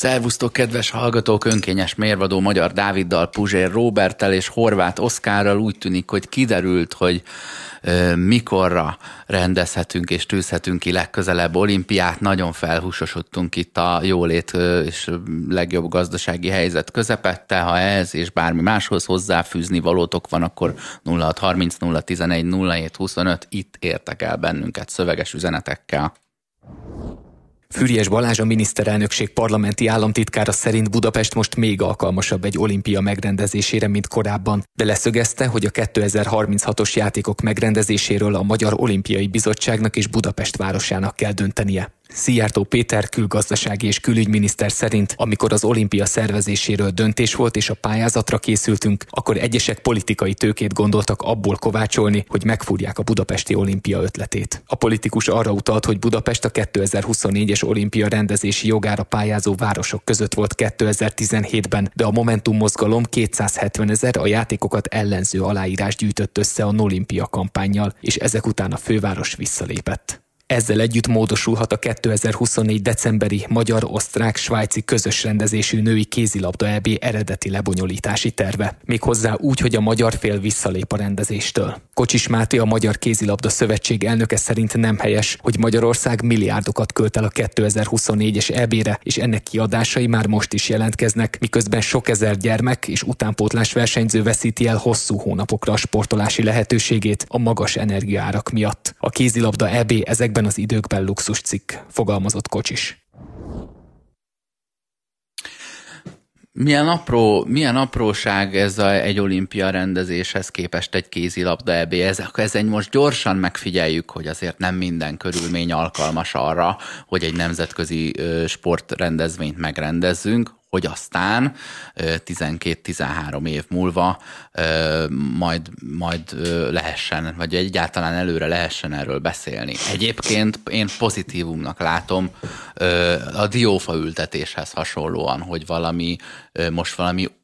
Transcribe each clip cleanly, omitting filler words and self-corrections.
Szervusztok, kedves hallgatók! Önkényes mérvadó Magyar Dáviddal, Puzsér Róberttel és Horváth Oszkárral úgy tűnik, hogy kiderült, hogy mikorra rendezhetünk és tűzhetünk ki legközelebb olimpiát. Nagyon felhúsosodtunk itt a jólét és legjobb gazdasági helyzet közepette. Ha ez és bármi máshoz hozzáfűzni valótok van, akkor 0630 011 0725 itt értek el bennünket szöveges üzenetekkel. Füriyes Balázs, a miniszterelnökség parlamenti államtitkára szerint Budapest most még alkalmasabb egy olimpia megrendezésére, mint korábban, de leszögezte, hogy a 2036-os játékok megrendezéséről a Magyar Olimpiai Bizottságnak és Budapest városának kell döntenie. Szijjártó Péter külgazdasági és külügyminiszter szerint, amikor az olimpia szervezéséről döntés volt és a pályázatra készültünk, akkor egyesek politikai tőkét gondoltak abból kovácsolni, hogy megfúrják a budapesti olimpia ötletét. A politikus arra utalt, hogy Budapest a 2024-es olimpia rendezési jogára pályázó városok között volt 2017-ben, de a Momentum mozgalom 270 000 a játékokat ellenző aláírás gyűjtött össze a Nolimpia kampánnyal, és ezek után a főváros visszalépett. Ezzel együtt módosulhat a 2024. decemberi magyar-osztrák-svájci közös rendezésű női kézilabda EB eredeti lebonyolítási terve. Méghozzá úgy, hogy a magyar fél visszalép a rendezéstől. Kocsis Máté, a Magyar Kézilabda Szövetség elnöke szerint nem helyes, hogy Magyarország milliárdokat költ el a 2024-es EB-re, és ennek kiadásai már most is jelentkeznek, miközben sok ezer gyermek és utánpótlás versenyző veszíti el hosszú hónapokra a sportolási lehetőségét a magas energiaárak miatt. A kézilabda EB ezekben az időkben luxuscikk, fogalmazott Kocsis. Milyen apróság ez egy olimpia rendezéshez képest egy kézilabda EB. Ezen most gyorsan megfigyeljük, hogy azért nem minden körülmény alkalmas arra, hogy egy nemzetközi sportrendezvényt megrendezzünk, hogy aztán 12-13 év múlva majd lehessen, vagy egyáltalán előre lehessen erről beszélni. Egyébként én pozitívumnak látom a diófaültetéshez hasonlóan, hogy most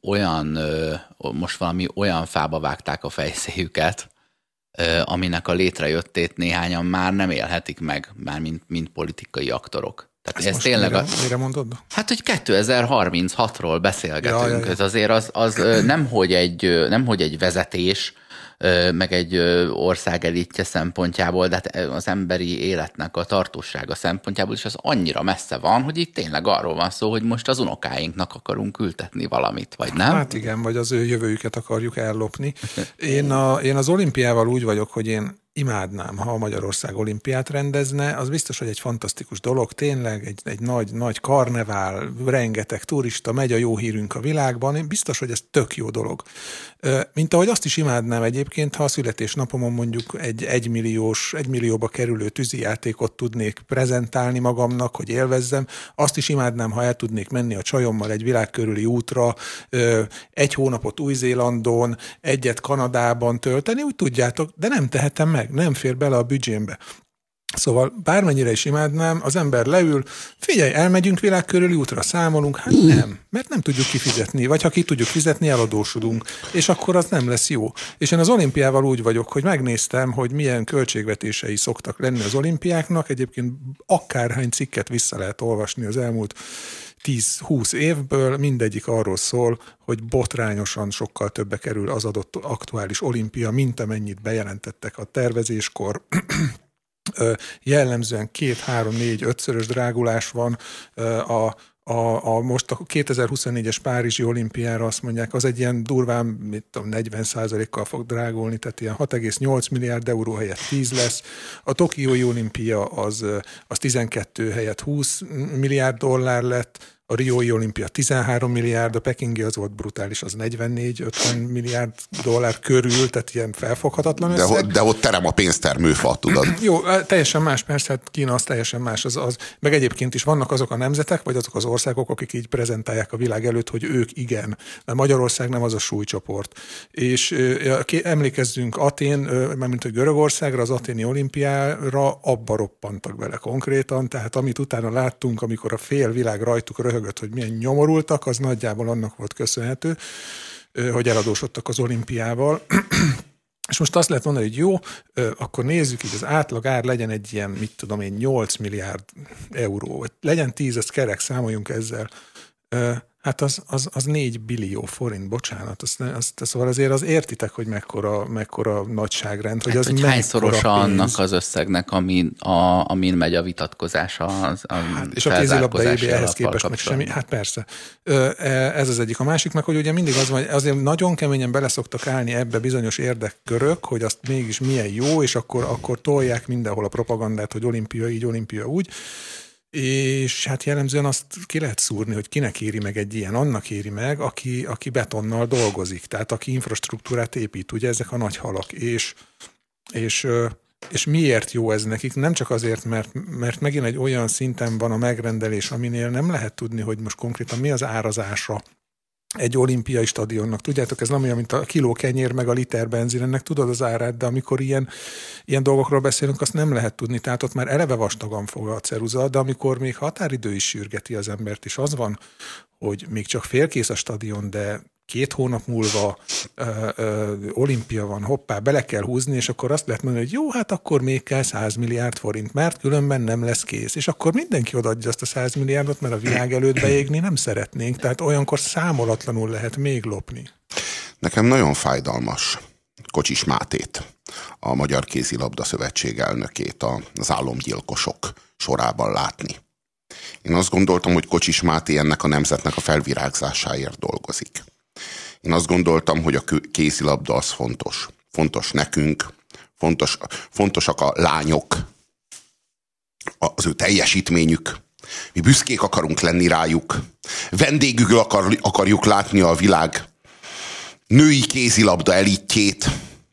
valami olyan fába vágták a fejszéjüket, aminek a létrejöttét néhányan már nem élhetik meg, már mint politikai aktorok. Ez tényleg mire mondod? Hát, hogy 2036-ról beszélgetünk. Ez azért az nemhogy egy vezetés, meg egy ország elitje szempontjából, de hát az emberi életnek a tartósága szempontjából is az annyira messze van, hogy itt tényleg arról van szó, hogy most az unokáinknak akarunk ültetni valamit, vagy nem? Hát igen, vagy az ő jövőjüket akarjuk ellopni. Én az olimpiával úgy vagyok, hogy én imádnám, ha Magyarország olimpiát rendezne, az biztos, hogy egy fantasztikus dolog, tényleg egy nagy karnevál, rengeteg turista, megy a jó hírünk a világban, én biztos, hogy ez tök jó dolog. Mint ahogy azt is imádnám egyébként, ha a születésnapomon mondjuk egy millióba kerülő tűzijátékot tudnék prezentálni magamnak, hogy élvezzem, azt is imádnám, ha el tudnék menni a csajommal egy világkörüli útra, egy hónapot Új-Zélandon, egyet Kanadában tölteni, úgy tudjátok, de nem tehetem meg, nem fér bele a büdzsémbe. Szóval bármennyire is imádnám, az ember leül, figyelj, elmegyünk világkörüli útra, számolunk, hát nem, mert nem tudjuk kifizetni, vagy ha ki tudjuk fizetni, eladósodunk, és akkor az nem lesz jó. És én az olimpiával úgy vagyok, hogy megnéztem, hogy milyen költségvetései szoktak lenni az olimpiáknak, egyébként akárhány cikket vissza lehet olvasni az elmúlt 10-20 évből, mindegyik arról szól, hogy botrányosan sokkal többe kerül az adott aktuális olimpia, mint amennyit bejelentettek a tervezéskor. Jellemzően 2-3-4-5-szörös drágulás van. Most a 2024-es Párizsi olimpiára azt mondják, az egy ilyen durván 40%-kal fog drágulni, tehát ilyen 6,8 milliárd euró helyett 10 lesz. A Tokiói olimpia az 12 helyett 20 milliárd dollár lett, a Riói olimpia 13 milliárd, a pekingi az volt brutális, az 44-50 milliárd dollár körül, tehát ilyen felfoghatatlan összeg. De ott terem a pénztermőfa, tudod. Jó, teljesen más, persze, hát Kína az teljesen más. Meg egyébként is vannak azok a nemzetek, vagy azok az országok, akik így prezentálják a világ előtt, hogy ők igen, mert Magyarország nem az a súlycsoport. És emlékezzünk Atén, mármint hogy Görögországra, az aténi olimpiára abba roppantak bele konkrétan, tehát amit utána láttunk, amikor a fél világ rajtuk röhögött, hogy milyen nyomorultak, az nagyjából annak volt köszönhető, hogy eladósodtak az olimpiával. És most azt lehet mondani, hogy jó, akkor nézzük, így az átlag ár legyen egy ilyen, 8 milliárd euró. Legyen 10, ezt kerek, számoljunk ezzel. Hát az 4 billió forint, bocsánat. Szóval azért az értitek, hogy mekkora nagyságrend. Hogy, hát, hogy hányszorosa annak az összegnek, amin megy a vitatkozás és a kézilabda EB ehhez képest meg semmi. Hát persze. Ez az egyik. A másik meg, hogy ugye mindig az van, hogy azért nagyon keményen beleszoktak állni ebbe bizonyos érdekkörök, hogy azt mégis milyen jó, és akkor tolják mindenhol a propagandát, hogy olimpia így, olimpia úgy. És hát jellemzően azt ki lehet szúrni, hogy kinek éri meg egy ilyen, annak éri meg, aki betonnal dolgozik, tehát aki infrastruktúrát épít, ugye ezek a nagy halak, és miért jó ez nekik? Nem csak azért, mert megint egy olyan szinten van a megrendelés, aminél nem lehet tudni, hogy most konkrétan mi az árazása egy olimpiai stadionnak. Tudjátok, ez nem olyan, mint a kiló kenyér meg a liter benzin, ennek tudod az árát, de amikor ilyen dolgokról beszélünk, azt nem lehet tudni. Tehát ott már eleve vastagan fog a ceruza, de amikor még határidő is sürgeti az embert, és az van, hogy még csak félkész a stadion, de 2 hónap múlva olimpia van, hoppá, bele kell húzni, és akkor azt lehet mondani, hogy jó, hát akkor még kell 100 milliárd forint, mert különben nem lesz kész. És akkor mindenki odaadja azt a 100 milliárdot, mert a világ előtt beégni nem szeretnénk, tehát olyankor számolatlanul lehet még lopni. Nekem nagyon fájdalmas Kocsis Mátét, a Magyar Kézilabda Szövetség elnökét az álomgyilkosok sorában látni. Én azt gondoltam, hogy Kocsis Máté ennek a nemzetnek a felvirágzásáért dolgozik. Én azt gondoltam, hogy a kézilabda az fontos. Fontos nekünk, fontosak a lányok, az ő teljesítményük. Mi büszkék akarunk lenni rájuk. Vendégül akarjuk látni a világ női kézilabda elitjét.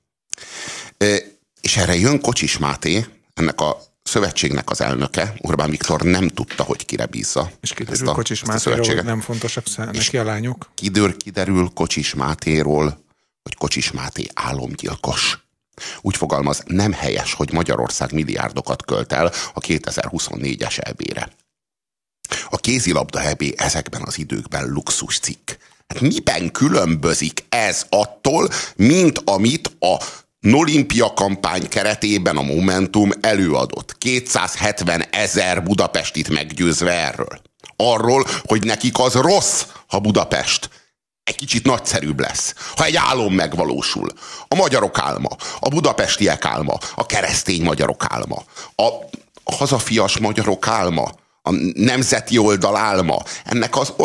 És erre jön Kocsis Máté, ennek a szövetségnek az elnöke, Orbán Viktor nem tudta, hogy kire bízza. És kiderül Kocsis Mátéról, hogy nem fontosak neki a lányok. Kiderül Kocsis Mátéról, hogy Kocsis Máté álomgyilkos. Úgy fogalmaz, nem helyes, hogy Magyarország milliárdokat költ el a 2024-es EB-re. A kézilabda EB ezekben az időkben luxus cikk. Hát miben különbözik ez attól, mint amit a Olimpia kampány keretében a Momentum előadott? 270 000 budapestit meggyőzve erről. Arról, hogy nekik az rossz, ha Budapest egy kicsit nagyszerűbb lesz. Ha egy álom megvalósul. A magyarok álma, a budapestiek álma, a keresztény magyarok álma, a hazafias magyarok álma, a nemzeti oldal álma. Ennek az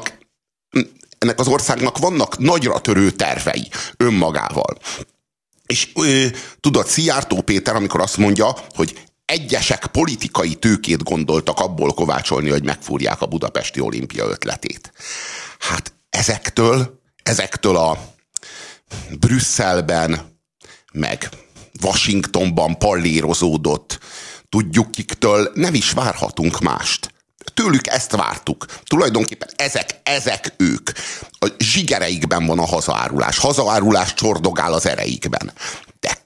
országnak vannak nagyra törő tervei önmagával. És tudod, Szijjártó Péter, amikor azt mondja, hogy egyesek politikai tőkét gondoltak abból kovácsolni, hogy megfúrják a budapesti olimpia ötletét. Hát ezektől a Brüsszelben, meg Washingtonban pallérozódott tudjuk kiktől nem is várhatunk mást. Tőlük ezt vártuk. Tulajdonképpen ezek ők. A zsigereikben van a hazaárulás. Hazaárulás csordogál az ereikben. De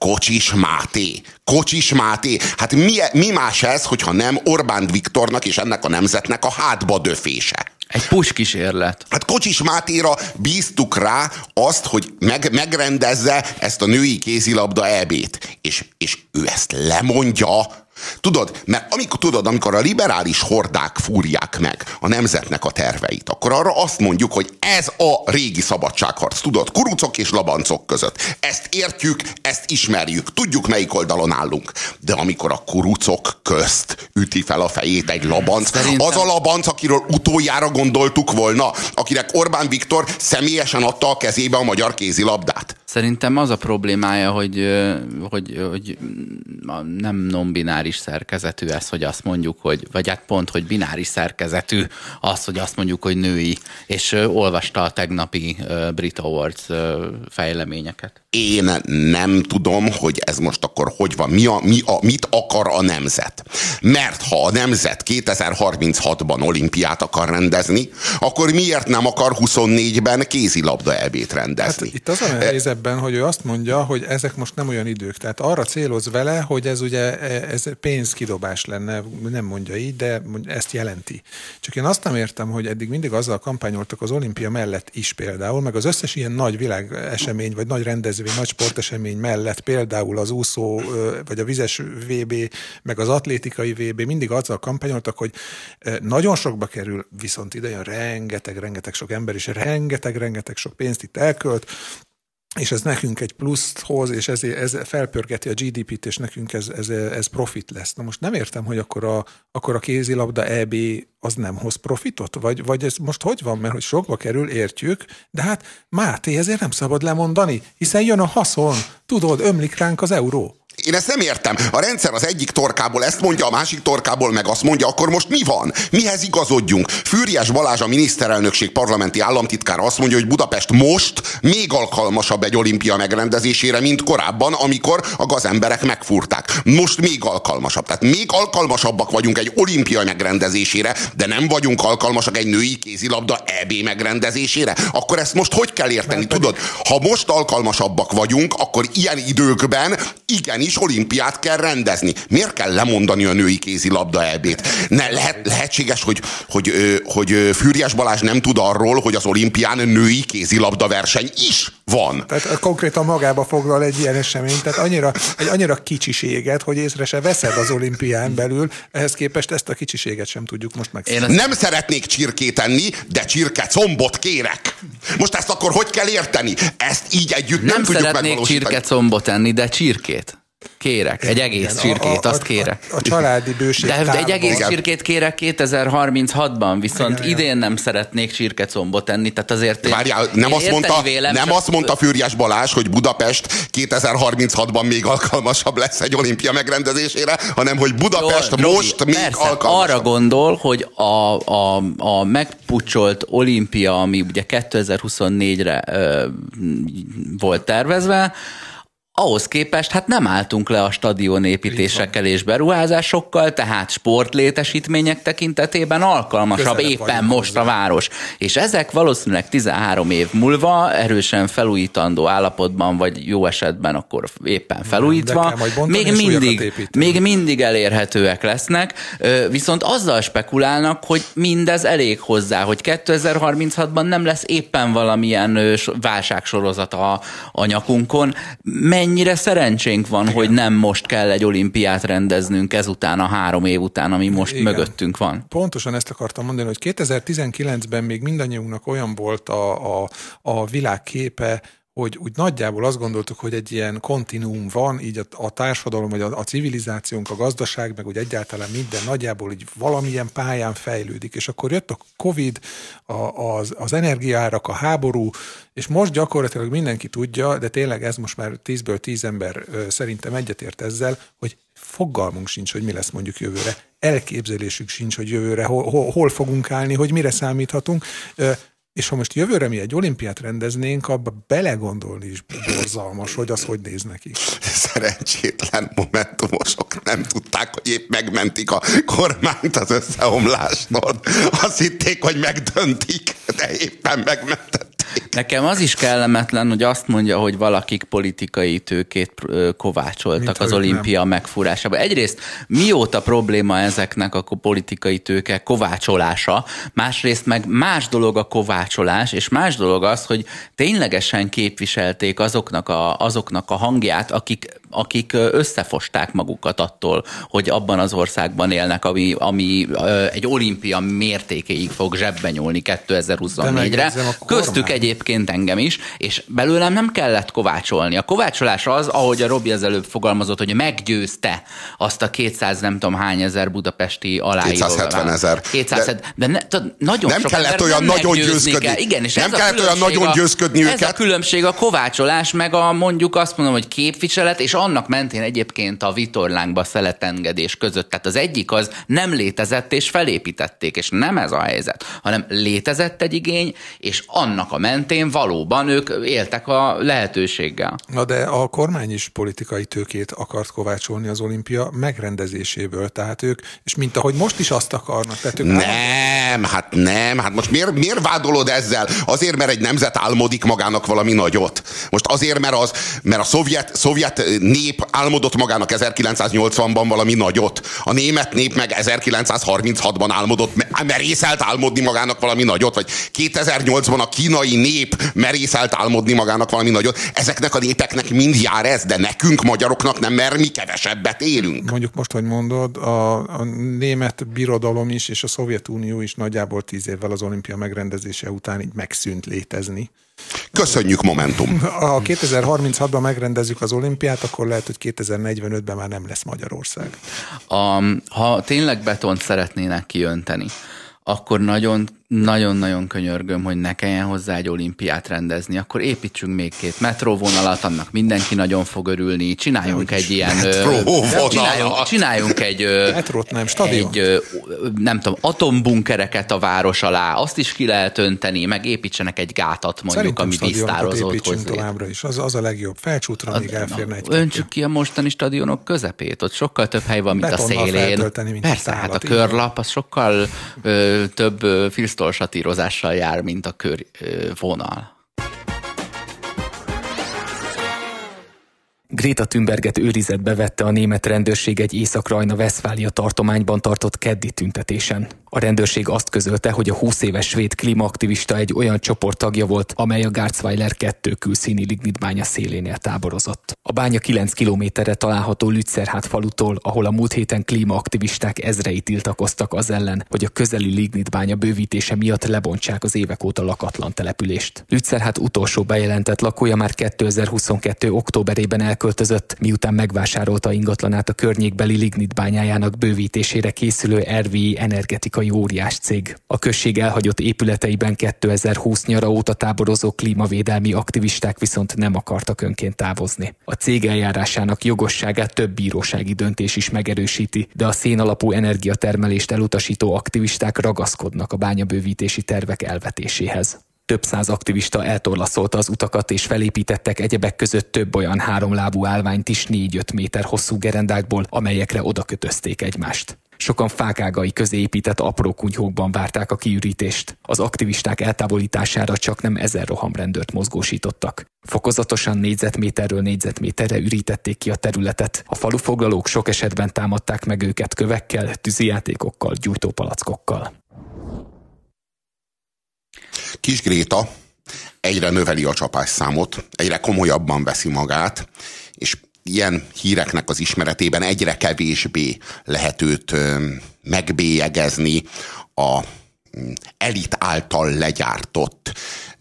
Kocsis Máté, hát mi más ez, hogyha nem Orbán Viktornak és ennek a nemzetnek a hátba döfése? Egy puskísérlet. Hát Kocsis Mátéra bíztuk rá azt, hogy megrendezze ezt a női kézilabda EB-t. És ő ezt lemondja. Tudod, mert amikor a liberális hordák fúrják meg a nemzetnek a terveit, akkor arra azt mondjuk, hogy ez a régi szabadságharc, tudod, kurucok és labancok között. Ezt értjük, ezt ismerjük, tudjuk, melyik oldalon állunk. De amikor a kurucok közt üti fel a fejét egy labanc, az a labanc, akiről utoljára gondoltuk volna, akinek Orbán Viktor személyesen adta a kezébe a magyar kézilabdát. Szerintem az a problémája, hogy nem non-bináris szerkezetű ez, hogy azt mondjuk, vagy hát pont, hogy bináris szerkezetű az, hogy azt mondjuk, hogy női, és olvasta a tegnapi Brit Awards fejleményeket. Én nem tudom, hogy ez most akkor hogy van, mit akar a nemzet. Mert ha a nemzet 2036-ban olimpiát akar rendezni, akkor miért nem akar 24-ben kézilabda EB-t rendezni? Hát itt az a helyzet ebben, hogy ő azt mondja, hogy ezek most nem olyan idők. Tehát arra céloz vele, hogy ez ugye ez pénzkidobás lenne, nem mondja így, de ezt jelenti. Csak én azt nem értem, hogy eddig mindig azzal kampányoltak az olimpia mellett is például, meg az összes ilyen nagy világesemény, vagy nagy rendezvény, nagy sportesemény mellett, például az úszó, vagy a vizes VB, meg az atlétikai VB, mindig azzal kampányoltak, hogy nagyon sokba kerül, viszont ide jön rengeteg sok ember, és rengeteg sok pénzt itt elkölt, és ez nekünk egy pluszt hoz, és ez felpörgeti a GDP-t, és nekünk ez profit lesz. Na most nem értem, hogy akkor a kézilabda EB az nem hoz profitot? Vagy ez most hogy van? Mert hogy sokba kerül, értjük, de hát Máté, ezért nem szabad lemondani, hiszen jön a haszon, tudod, ömlik ránk az euró. Én ezt nem értem. A rendszer az egyik torkából ezt mondja, a másik torkából meg azt mondja, akkor most mi van? Mihez igazodjunk? Füriyes Balázs, a miniszterelnökség parlamenti államtitkára azt mondja, hogy Budapest most még alkalmasabb egy olimpia megrendezésére, mint korábban, amikor a gazemberek megfúrták. Most még alkalmasabb. Tehát még alkalmasabbak vagyunk egy olimpia megrendezésére, de nem vagyunk alkalmasak egy női kézilabda EB megrendezésére. Akkor ezt most hogy kell érteni? Tudod, ha most alkalmasabbak vagyunk, akkor ilyen időkben igenis olimpiát kell rendezni. Miért kell lemondani a női kézilabda EB-t? Lehetséges, hogy Füriyes Balázs nem tud arról, hogy az olimpián női kézilabda verseny is van. Tehát konkrétan magába foglal egy ilyen eseményt, tehát annyira kicsiséget, hogy észre se veszed az olimpián belül, ehhez képest ezt a kicsiséget sem tudjuk most megszerezni. Nem szeretnék csirkét enni, de csirkecombot kérek. Most ezt akkor hogy kell érteni? Ezt így együtt nem tudjuk megvalósítani. Nem szeretnék csirkecombot enni, de csirkét. Kérek, egy egész csirkét, azt kérek. A családi bőség. De egy egész csirkét kérek 2036-ban, viszont idén nem szeretnék csirkecombot enni, tehát azért... Várjál, nem azt mondta Füriyes Balázs, hogy Budapest 2036-ban még alkalmasabb lesz egy olimpia megrendezésére, hanem hogy Budapest most még alkalmasabb. Arra gondol, hogy a megpucsolt olimpia, ami ugye 2024-re volt tervezve, ahhoz képest hát nem álltunk le a stadionépítésekkel és beruházásokkal, tehát sportlétesítmények tekintetében alkalmasabb éppen most a város. És ezek valószínűleg 13 év múlva erősen felújítandó állapotban, vagy jó esetben akkor éppen felújítva, még mindig elérhetőek lesznek, viszont azzal spekulálnak, hogy mindez elég hozzá, hogy 2036-ban nem lesz éppen valamilyen válságsorozat a nyakunkon. Mennyire szerencsénk van, hogy nem most kell egy olimpiát rendeznünk ezután a 3 év után, ami most mögöttünk van. Pontosan ezt akartam mondani, hogy 2019-ben még mindannyiunknak olyan volt a világképe, hogy úgy nagyjából azt gondoltuk, hogy egy ilyen kontinuum van, így a társadalom, vagy a civilizációnk, a gazdaság, meg úgy egyáltalán minden nagyjából így valamilyen pályán fejlődik. És akkor jött a Covid, az energiaárak, a háború, és most gyakorlatilag mindenki tudja, de tényleg ez most már 10-ből 10 ember szerintem egyetért ezzel, hogy fogalmunk sincs, hogy mi lesz mondjuk jövőre. Elképzelésük sincs, hogy jövőre hol fogunk állni, hogy mire számíthatunk. És ha most jövőre mi egy olimpiát rendeznénk, abba belegondolni is borzalmas, hogy az hogy néz neki. Szerencsétlen momentumosok nem tudták, hogy épp megmentik a kormányt az összeomlástól. Azt hitték, hogy megdöntik, de éppen megmentették. Nekem az is kellemetlen, hogy azt mondja, hogy valakik politikai tőkét kovácsoltak az olimpia megfúrásában. Egyrészt mióta probléma ezeknek a politikai tőke kovácsolása, másrészt meg más dolog a kovácsolás, és más dolog az, hogy ténylegesen képviselték azoknak a hangját, akik összefosták magukat attól, hogy abban az országban élnek, ami egy olimpia mértékéig fog zsebbe nyúlni 2024-re. Köztük egyébként engem is, és belőlem nem kellett kovácsolni. A kovácsolás az, ahogy a Robi az előbb fogalmazott, hogy meggyőzte azt a 200 nem tudom hány ezer budapesti aláíró. 270 000. Nagyon nem sok kellett olyan nagyon győzködni. Igen, és nem kellett olyan nagyon győzködni őket. Ez a különbség a kovácsolás, meg a mondjuk azt mondom, hogy képviselet, és annak mentén egyébként a vitorlánkba szeletengedés között. Tehát az egyik az nem létezett, és felépítették, és nem ez a helyzet, hanem létezett egy igény, és annak a mentén valóban ők éltek a lehetőséggel. Na de a kormány is politikai tőkét akart kovácsolni az olimpia megrendezéséből, tehát ők, és mint ahogy most is azt akarnak. Tehát ők nem, most miért vádolod ezzel? Azért, mert egy nemzet álmodik magának valami nagyot. Most azért, mert a szovjet nép álmodott magának 1980-ban valami nagyot. A német nép meg 1936-ban álmodott, merészelt álmodni magának valami nagyot, vagy 2008-ban a kínai nép merészelt álmodni magának valami nagyot. Ezeknek a népeknek mind jár ez, de nekünk, magyaroknak nem, mert mi kevesebbet élünk. Mondjuk most, hogy mondod, a német birodalom is, és a Szovjetunió is nagyjából 10 évvel az olimpia megrendezése után így megszűnt létezni. Köszönjük, Momentum! Ha 2036-ban megrendezzük az olimpiát, akkor lehet, hogy 2045-ben már nem lesz Magyarország. Ha tényleg betont szeretnének kiönteni, akkor nagyon-nagyon könyörgöm, hogy ne kelljen hozzá egy olimpiát rendezni, akkor építsünk még 2 metróvonalat, annak mindenki nagyon fog örülni, csináljunk egy ilyen... Csináljunk egy... Metrót nem, stadion. Nem tudom, atombunkereket a város alá, azt is ki lehet önteni, meg építsenek egy gátat mondjuk, ami víztározót hoz. Továbbra is, az a legjobb. Felcsútra még elférne egy. Öntsük ki a mostani stadionok közepét, ott sokkal több hely van, mint a szélén. Persze, hát a körlap az sokkal több filztolsatírozással jár, mint a körvonal. Greta Thunberget őrizetbe vette a német rendőrség egy Észak-Rajna-Vesztfália tartományban tartott keddi tüntetésen. A rendőrség azt közölte, hogy a 20 éves svéd klímaaktivista egy olyan csoport tagja volt, amely a Garzweiler 2 külszíni lignitbánya szélénél táborozott. A bánya 9 kilométerre található Lützerhád falutól, ahol a múlt héten klímaaktivisták ezrei tiltakoztak az ellen, hogy a közeli lignitbánya bővítése miatt lebontsák az évek óta lakatlan települést. Lützerhád utolsó bejelentett lakója már 2022. októberében elköltözött, miután megvásárolta ingatlanát a környékbeli lignitbányájának bővítésére készülő RWE energetikai óriás cég. A község elhagyott épületeiben 2020 nyara óta táborozó klímavédelmi aktivisták viszont nem akartak önként távozni. A cég eljárásának jogosságát több bírósági döntés is megerősíti, de a szénalapú energiatermelést elutasító aktivisták ragaszkodnak a bányabővítési tervek elvetéséhez. Több száz aktivista eltorlaszolta az utakat és felépítettek egyebek között több olyan 3 lábú állványt is 4-5 méter hosszú gerendákból, amelyekre odakötözték egymást. Sokan fákágai közé épített apró kunyhókban várták a kiürítést. Az aktivisták eltávolítására csak nem 1000 rohamrendőrt mozgósítottak. Fokozatosan négyzetméterről négyzetméterre ürítették ki a területet. A falufoglalók sok esetben támadták meg őket kövekkel, tűzijátékokkal, gyújtópalackokkal. Kis Gréta egyre növeli a csapásszámot, egyre komolyabban veszi magát, és ilyen híreknek az ismeretében egyre kevésbé lehet őt megbélyegezni a elit által legyártott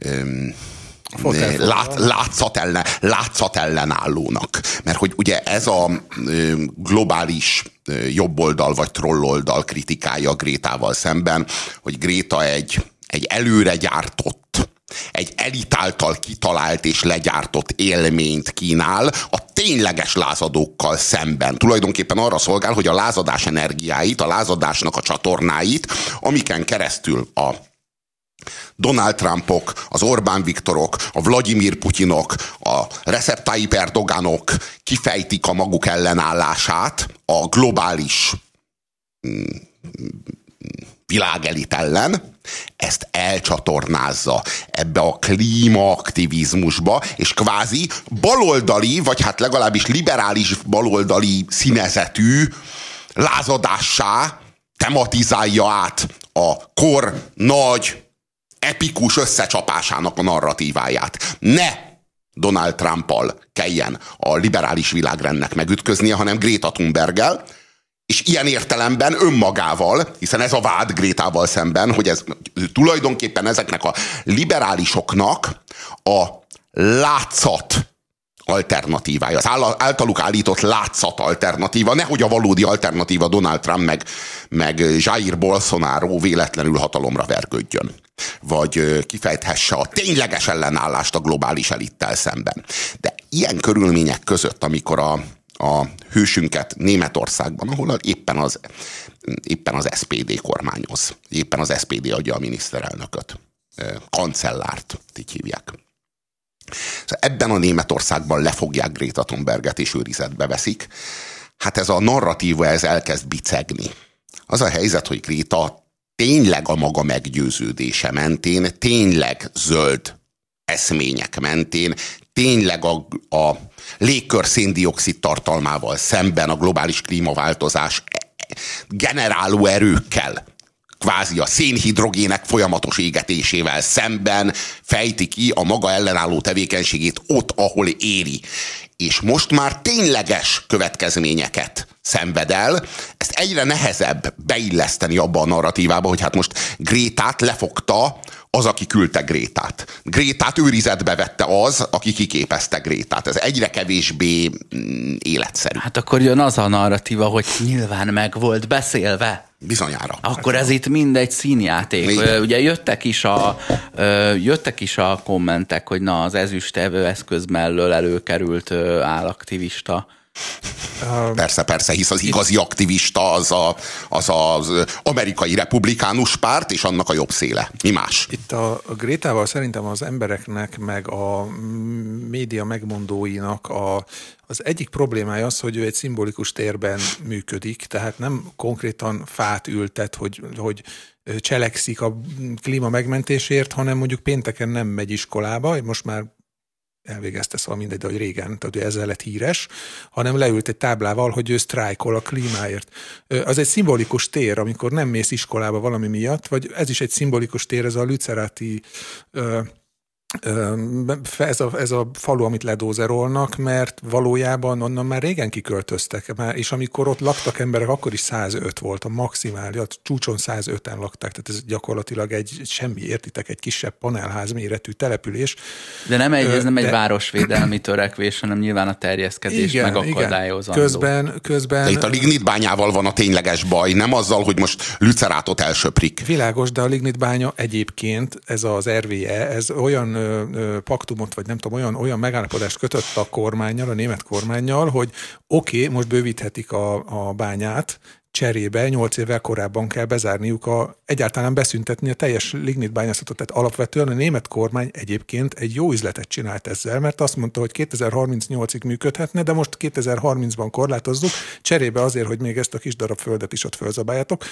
látszatellenállónak. Mert hogy ugye ez a globális jobboldal vagy trolloldal kritikája Grétával szemben, hogy Gréta egy előre gyártott, egy elit által kitalált és legyártott élményt kínál a tényleges lázadókkal szemben. Tulajdonképpen arra szolgál, hogy a lázadás energiáit, a lázadásnak a csatornáit, amiken keresztül a Donald Trumpok, az Orbán Viktorok, a Vladimir Putyinok, a Recep Tayyip Erdogánok kifejtik a maguk ellenállását a globális világelit ellen, ezt elcsatornázza ebbe a klímaaktivizmusba, és kvázi baloldali, vagy hát legalábbis liberális baloldali színezetű lázadássá tematizálja át a kor nagy, epikus összecsapásának a narratíváját. Ne Donald Trumpal kelljen a liberális világrendnek megütköznie, hanem Greta Thunberggel, és ilyen értelemben önmagával, hiszen ez a vád Grétával szemben, hogy ez tulajdonképpen ezeknek a liberálisoknak a látszat alternatívája, az általuk állított látszat alternatíva, nehogy a valódi alternatíva Donald Trump meg Jair Bolsonaro véletlenül hatalomra vergődjön, vagy kifejthesse a tényleges ellenállást a globális elittel szemben. De ilyen körülmények között, amikor a hősünket Németországban, ahol éppen az SPD kormányoz. Éppen az SPD adja a miniszterelnököt. Kancellárt, így hívják. Szóval ebben a Németországban lefogják Greta Thunberget és őrizetbe veszik. Hát ez a narratíva, ez elkezd bicegni. Az a helyzet, hogy Greta tényleg a maga meggyőződése mentén, tényleg zöld eszmények mentén, tényleg a légkör széndioxid tartalmával szemben a globális klímaváltozás generáló erőkkel, kvázi a szénhidrogének folyamatos égetésével szemben fejti ki a maga ellenálló tevékenységét ott, ahol éri. És most már tényleges következményeket szenved el. Ezt egyre nehezebb beilleszteni abba a narratívába, hogy hát most Grétát lefogta az, aki küldte Grétát. Grétát őrizetbe vette az, aki kiképezte Grétát. Ez egyre kevésbé életszerű. Hát akkor jön az a narratíva, hogy nyilván meg volt beszélve. Bizonyára. Akkor ez itt mindegy színjáték. Ugye jöttek is a kommentek, hogy na, az ezüstevő eszköz mellől előkerült állaktivista. Persze, hisz az igazi aktivista az amerikai republikánus párt, és annak a jobb széle. Mi más? Itt a Grétával szerintem az embereknek, meg a média megmondóinak az egyik problémája az, hogy ő egy szimbolikus térben működik, tehát nem konkrétan fát ültet, hogy cselekszik a klíma megmentésért, hanem mondjuk pénteken nem megy iskolába, most már elvégezte, szóval mindegy, de hogy régen, tehát hogy ezzel lett híres, hanem leült egy táblával, hogy ő sztrájkol a klímáért. Az egy szimbolikus tér, amikor nem mész iskolába valami miatt, vagy ez is egy szimbolikus tér, ez a Lützerathi ez a falu, amit ledózerolnak, mert valójában onnan már régen kiköltöztek, és amikor ott laktak emberek, akkor is 105 volt a maximális, a csúcson 105-en lakták, tehát ez gyakorlatilag egy kisebb panelház méretű település. De ez nem egy városvédelmi törekvés, hanem nyilván a terjeszkedés megakadályozandó. Közben... De itt a lignitbányával van a tényleges baj, nem azzal, hogy most Lützerátot elsöprik. Világos, de a lignitbánya egyébként, ez az RWE, ez olyan paktumot, vagy nem tudom, olyan megállapodást kötött a kormánnyal, a német kormánnyal, hogy oké, most bővíthetik a bányát, cserébe 8 évvel korábban kell bezárniuk, egyáltalán beszüntetni a teljes lignitbányászatot. Tehát alapvetően a német kormány egyébként egy jó üzletet csinált ezzel, mert azt mondta, hogy 2038-ig működhetne, de most 2030-ban korlátozzuk, cserébe azért, hogy még ezt a kis darab földet is ott fölzabáljátok.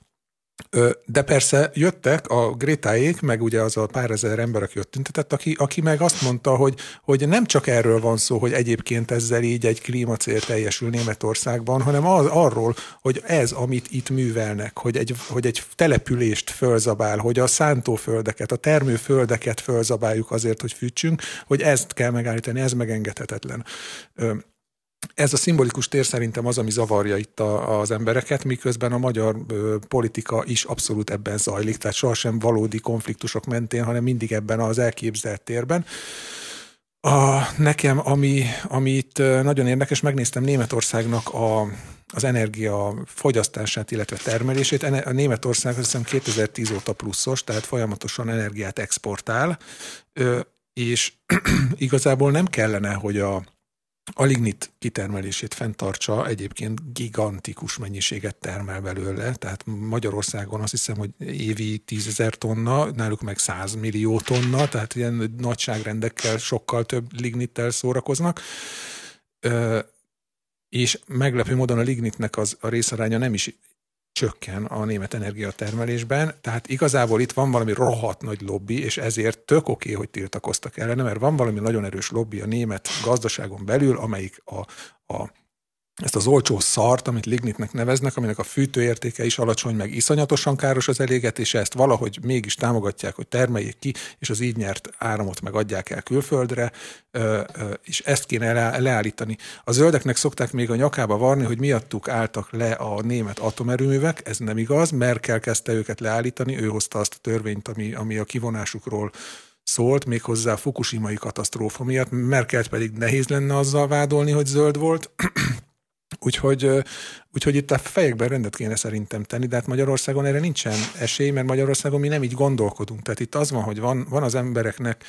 De persze jöttek a Grétáék, meg ugye az a pár ezer ember, aki ott tüntetett, aki meg azt mondta, hogy nem csak erről van szó, hogy egyébként ezzel így egy klímacél teljesül Németországban, hanem arról, hogy ez, amit itt művelnek, hogy egy települést fölzabál, hogy a szántóföldeket, a termőföldeket fölzabáljuk azért, hogy fűtsünk, hogy ezt kell megállítani, ez megengedhetetlen. Ez a szimbolikus tér szerintem az, ami zavarja itt az embereket, miközben a magyar politika is abszolút ebben zajlik, tehát sohasem valódi konfliktusok mentén, hanem mindig ebben az elképzelt térben. Nekem, ami itt nagyon érdekes, megnéztem Németországnak az energia fogyasztását, illetve termelését. A Németország azt hiszem 2010 óta pluszos, tehát folyamatosan energiát exportál, és igazából nem kellene, hogy a lignit kitermelését fenntartsa, egyébként gigantikus mennyiséget termel belőle, tehát Magyarországon azt hiszem, hogy évi 10 000 tonna, náluk meg 100 millió tonna, tehát ilyen nagyságrendekkel sokkal több lignittel szórakoznak, és meglepő módon a lignitnek a részaránya nem is csökken a német energiatermelésben, tehát igazából itt van valami rohadt nagy lobby, és ezért tök oké, hogy tiltakoztak ellene, mert van valami nagyon erős lobby a német gazdaságon belül, amelyik ezt az olcsó szart, amit lignitnek neveznek, aminek a fűtőértéke is alacsony, meg iszonyatosan káros az elégetése, ezt valahogy mégis támogatják, hogy termeljék ki, és az így nyert áramot meg adják el külföldre, és ezt kéne leállítani. A zöldeknek szokták még a nyakába varni, hogy miattuk álltak le a német atomerőművek, ez nem igaz, Merkel kezdte őket leállítani, ő hozta azt a törvényt, ami a kivonásukról szólt, méghozzá a fukushimai katasztrófa miatt, Merkelt pedig nehéz lenne azzal vádolni, hogy zöld volt. Úgyhogy itt a fejekben rendet kéne szerintem tenni, de hát Magyarországon erre nincsen esély, mert Magyarországon mi nem így gondolkodunk. Tehát itt az van, hogy van az embereknek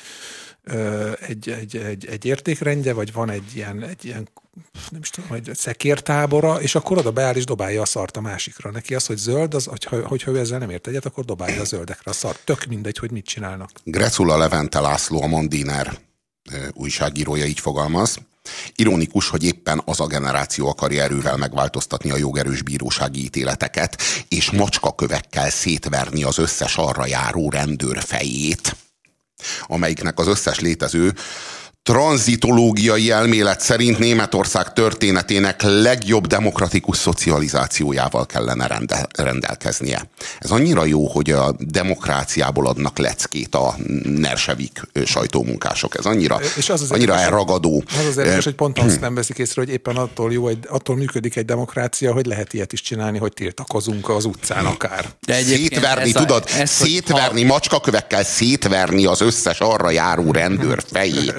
egy értékrendje, vagy van egy ilyen nem is tudom, egy szekértábora, és akkor oda beáll és dobálja a szart a másikra. Neki az, hogy zöld, az, hogyha ő ezzel nem ért egyet, akkor dobálja a zöldekre a szart. Tök mindegy, hogy mit csinálnak. Grecula Levente László, a Mandiner újságírója így fogalmaz. Ironikus, hogy éppen az a generáció akarja erővel megváltoztatni a jogerős bírósági ítéleteket, és macskakövekkel szétverni az összes arra járó rendőr fejét, amelyiknek az összes létező tranzitológiai elmélet szerint Németország történetének legjobb demokratikus szocializációjával kellene rendelkeznie. Ez annyira jó, hogy a demokráciából adnak leckét a nersevik sajtómunkások. Ez annyira elragadó. Az érdekes, hogy pont azt nem veszik észre, hogy éppen attól működik egy demokrácia, hogy lehet ilyet is csinálni, hogy tiltakozunk az utcán akár. Szétverni, tudod? Szétverni, macskakövekkel szétverni az összes arra járó rendőr fejét.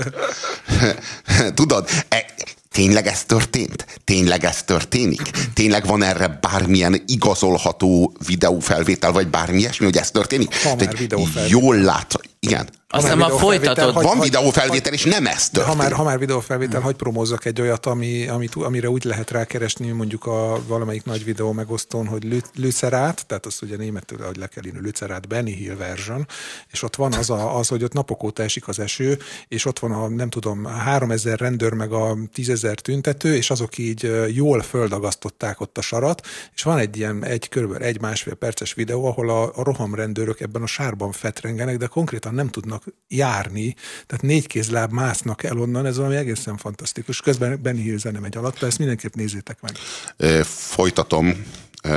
Tudod, tényleg ez történt? Tényleg ez történik? Tényleg van erre bármilyen igazolható videófelvétel, vagy bármi ilyesmi, hogy ez történik? Jól látsz, igen. Aztán már folytatod. Van videófelvétel, és nem ez történik. Ha már videófelvétel, hagy promózzak egy olyat, amire úgy lehet rákeresni, mondjuk valamelyik nagy videó megosztón, hogy Lützerath, tehát azt ugye németül, ahogy le kell írni, Lützerath Benny Hill version, és ott van az, hogy ott napok óta esik az eső, és ott van a 3000 rendőr meg a 10 000 tüntető, és azok így jól földagasztották ott a sarat, és van egy körülbelül 1-1,5 perces videó, ahol a rohamrendőrök ebben a sárban fetrengenek, de konkrétan nem tudnak járni, tehát 4 kézláb másznak el onnan, ez valami egészen fantasztikus. Közben Benny Hill zene megy alatta, ezt mindenképp nézzétek meg. Folytatom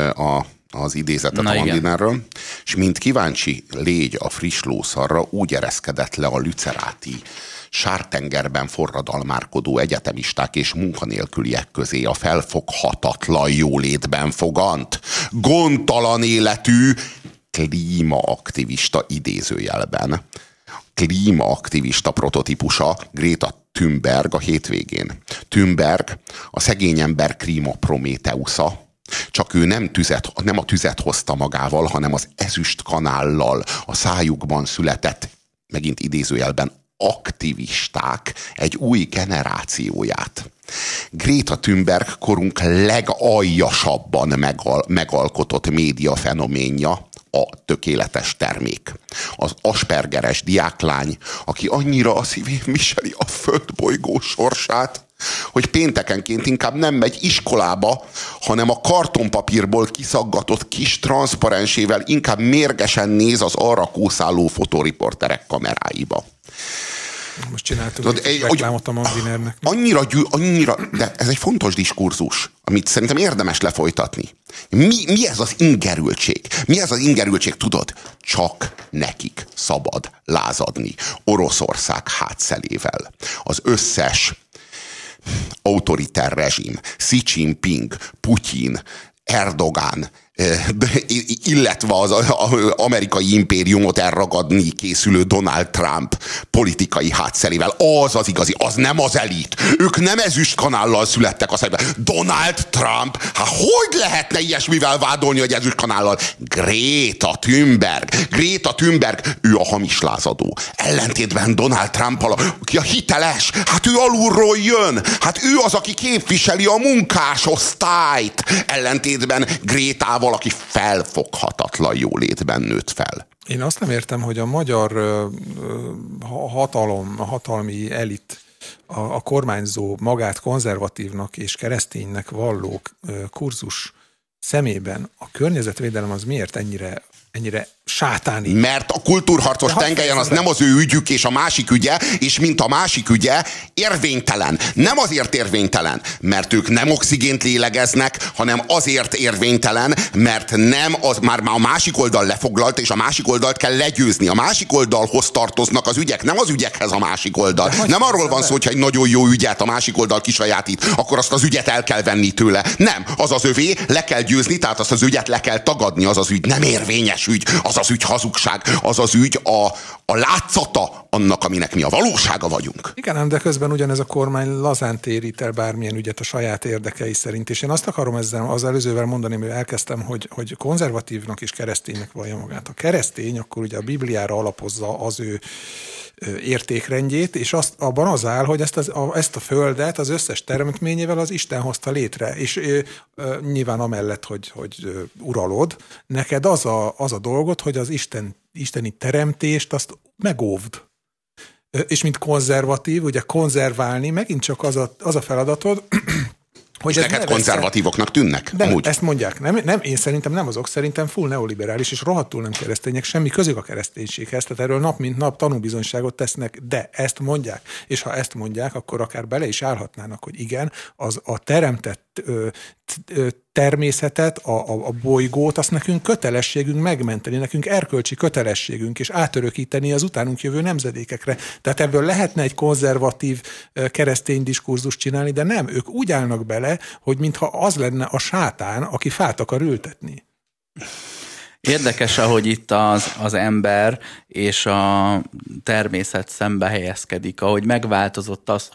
az idézetet a Mandinerről, és mint kíváncsi légy a friss lószarra úgy ereszkedett le a lützeráti sártengerben forradalmárkodó egyetemisták és munkanélküliek közé a felfoghatatlan jólétben fogant, gondtalan életű klímaaktivista idézőjelben. Klímaaktivista prototípusa Greta Thunberg a hétvégén. Thunberg a szegény ember klímaprométeusza, csak ő nem a tüzet hozta magával, hanem az ezüst kanállal a szájukban született, megint idézőjelben, aktivisták egy új generációját. Greta Thunberg korunk legaljasabban megalkotott média fenoménja, a tökéletes termék. Az aspergeres diáklány, aki annyira a szívén viseli a földbolygó sorsát, hogy péntekenként inkább nem megy iskolába, hanem a kartonpapírból kiszaggatott kis transzparensével inkább mérgesen néz az arra kószáló fotóriporterek kameráiba. Most csináltunk egy reklámot a Mandinernek. Annyira, de ez egy fontos diskurzus, amit szerintem érdemes lefolytatni. Mi ez az ingerültség? Mi ez az ingerültség, tudod? Csak nekik szabad lázadni Oroszország hátszelével. Az összes autoriter rezsim, Xi Jinping, Putyin, Erdogan, illetve az amerikai impériumot elragadni készülő Donald Trump politikai hátszelével. Az igazi, az nem az elit. Ők nem ezüstkanállal születtek a szemben. Donald Trump, hogy lehetne ilyesmivel vádolni, hogy ezüstkanállal? Greta Thunberg, ő a hamis lázadó. Ellentétben Donald Trump-al, aki a hiteles, ő alulról jön. Ő az, aki képviseli a munkásosztályt. Ellentétben Grétával, valaki felfoghatatlan jólétben nőtt fel. Én azt nem értem, hogy a magyar hatalmi elit, a kormányzó magát konzervatívnak és kereszténynek valló kurzus szemében a környezetvédelem az miért ennyire sátáni? Mert a kultúrharcos tengelyen az nem az ő ügyük és a másik ügye, és mint a másik ügye érvénytelen. Nem azért érvénytelen, mert ők nem oxigént lélegeznek, hanem azért érvénytelen, mert már a másik oldal lefoglalt, és a másik oldalt kell legyőzni. A másik oldalhoz tartoznak az ügyek, nem az ügyekhez a másik oldal. Nem arról van szó, hogyha egy nagyon jó ügyet a másik oldal kisajátít, akkor azt az ügyet el kell venni tőle. Nem, az az övé, le kell győzni, tehát azt az ügyet le kell tagadni, az az ügy nem érvényes ügy, az az ügy hazugság, az az ügy a látszata a annak, aminek mi a valósága vagyunk. Igen, de közben ugyanez a kormány lazán térít el bármilyen ügyet a saját érdekei szerint. És én azt akarom ezzel az előzővel mondani, hogy elkezdtem, hogy konzervatívnak és kereszténynek vallja magát. A keresztény akkor ugye a Bibliára alapozza az ő értékrendjét, és abban az áll, hogy ezt a földet az összes teremtményével az Isten hozta létre. És nyilván amellett, hogy uralod, neked az a dolgod, hogy az isteni teremtést azt megóvd. És mint konzervatív, ugye konzerválni, megint csak az a feladatod, hogy és neked konzervatívoknak tűnnek? Nem, amúgy. Ezt mondják. Nem, én szerintem nem azok, szerintem full neoliberális, és rohadtul nem keresztények, semmi közük a kereszténységhez, tehát erről nap mint nap tanúbizonyságot tesznek, de ezt mondják. És ha ezt mondják, akkor akár bele is állhatnának, hogy igen, az a teremtett természetet, a bolygót, azt nekünk kötelességünk megmenteni, nekünk erkölcsi kötelességünk, és átörökíteni az utánunk jövő nemzedékekre. Tehát ebből lehetne egy konzervatív keresztény diskurzust csinálni, de nem, ők úgy állnak bele, hogy mintha az lenne a sátán, aki fát akar ültetni. Érdekes, ahogy itt az ember és a természet szembe helyezkedik, ahogy megváltozott az,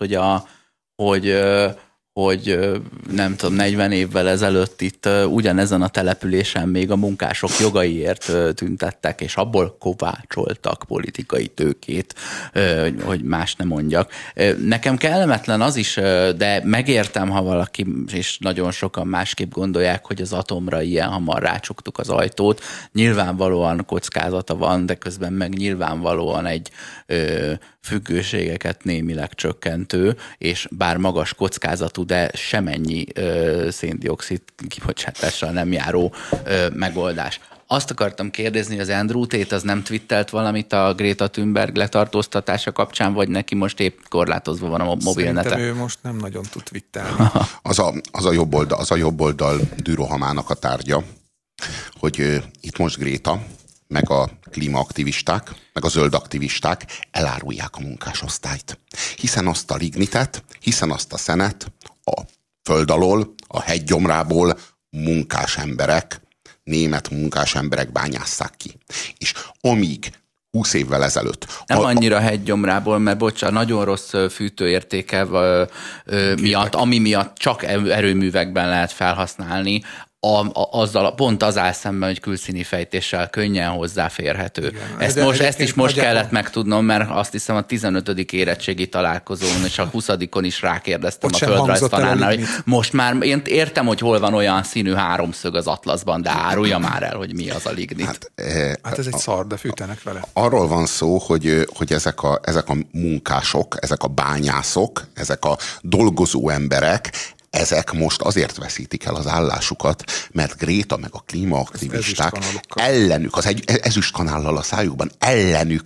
hogy nem tudom, 40 évvel ezelőtt itt ugyanezen a településen még a munkások jogaiért tüntettek, és abból kovácsoltak politikai tőkét, hogy más nem mondjak. Nekem kellemetlen az is, de megértem, ha valaki, és nagyon sokan másképp gondolják, hogy az atomra ilyen hamar rácsuktuk az ajtót. Nyilvánvalóan kockázata van, de közben meg nyilvánvalóan egy függőségeket némileg csökkentő, és bár magas kockázatú, de semennyi széndioxid kibocsátással nem járó megoldás. Azt akartam kérdezni, az Andrew Tate az nem twittelt valamit a Greta Thunberg letartóztatása kapcsán, vagy neki most épp korlátozva van a mobilnete? Szerintem ő most nem nagyon tud twittelni. Az a jobb oldal dűrohamának a tárgya, hogy itt most Greta, meg a klímaaktivisták, meg a zöld aktivisták elárulják a munkásosztályt. Hiszen azt a lignitet, hiszen azt a szenet a föld alól, a hegygyomrából munkás emberek, német munkás emberek bányásszák ki. És amíg 20 évvel ezelőtt... Nem annyira hegygyomrából, mert bocsánat, nagyon rossz fűtőértéke miatt, ami miatt csak erőművekben lehet felhasználni, pont az áll szemben, hogy külszíni fejtéssel könnyen hozzáférhető. Igen. Ezt is most kellett megtudnom, mert azt hiszem a 15. érettségi találkozón és a 20-on is rákérdeztem a földrajztanárnál, hogy most már én értem, hogy hol van olyan színű háromszög az atlaszban, de árulja már el, hogy mi az a lignit. Hát ez egy szar, de fűtenek vele. Arról van szó, hogy ezek a munkások, ezek a bányászok, ezek a dolgozó emberek, ezek most azért veszítik el az állásukat, mert Greta meg a klímaaktivisták ellenük, az ezüstkanállal a szájukban ellenük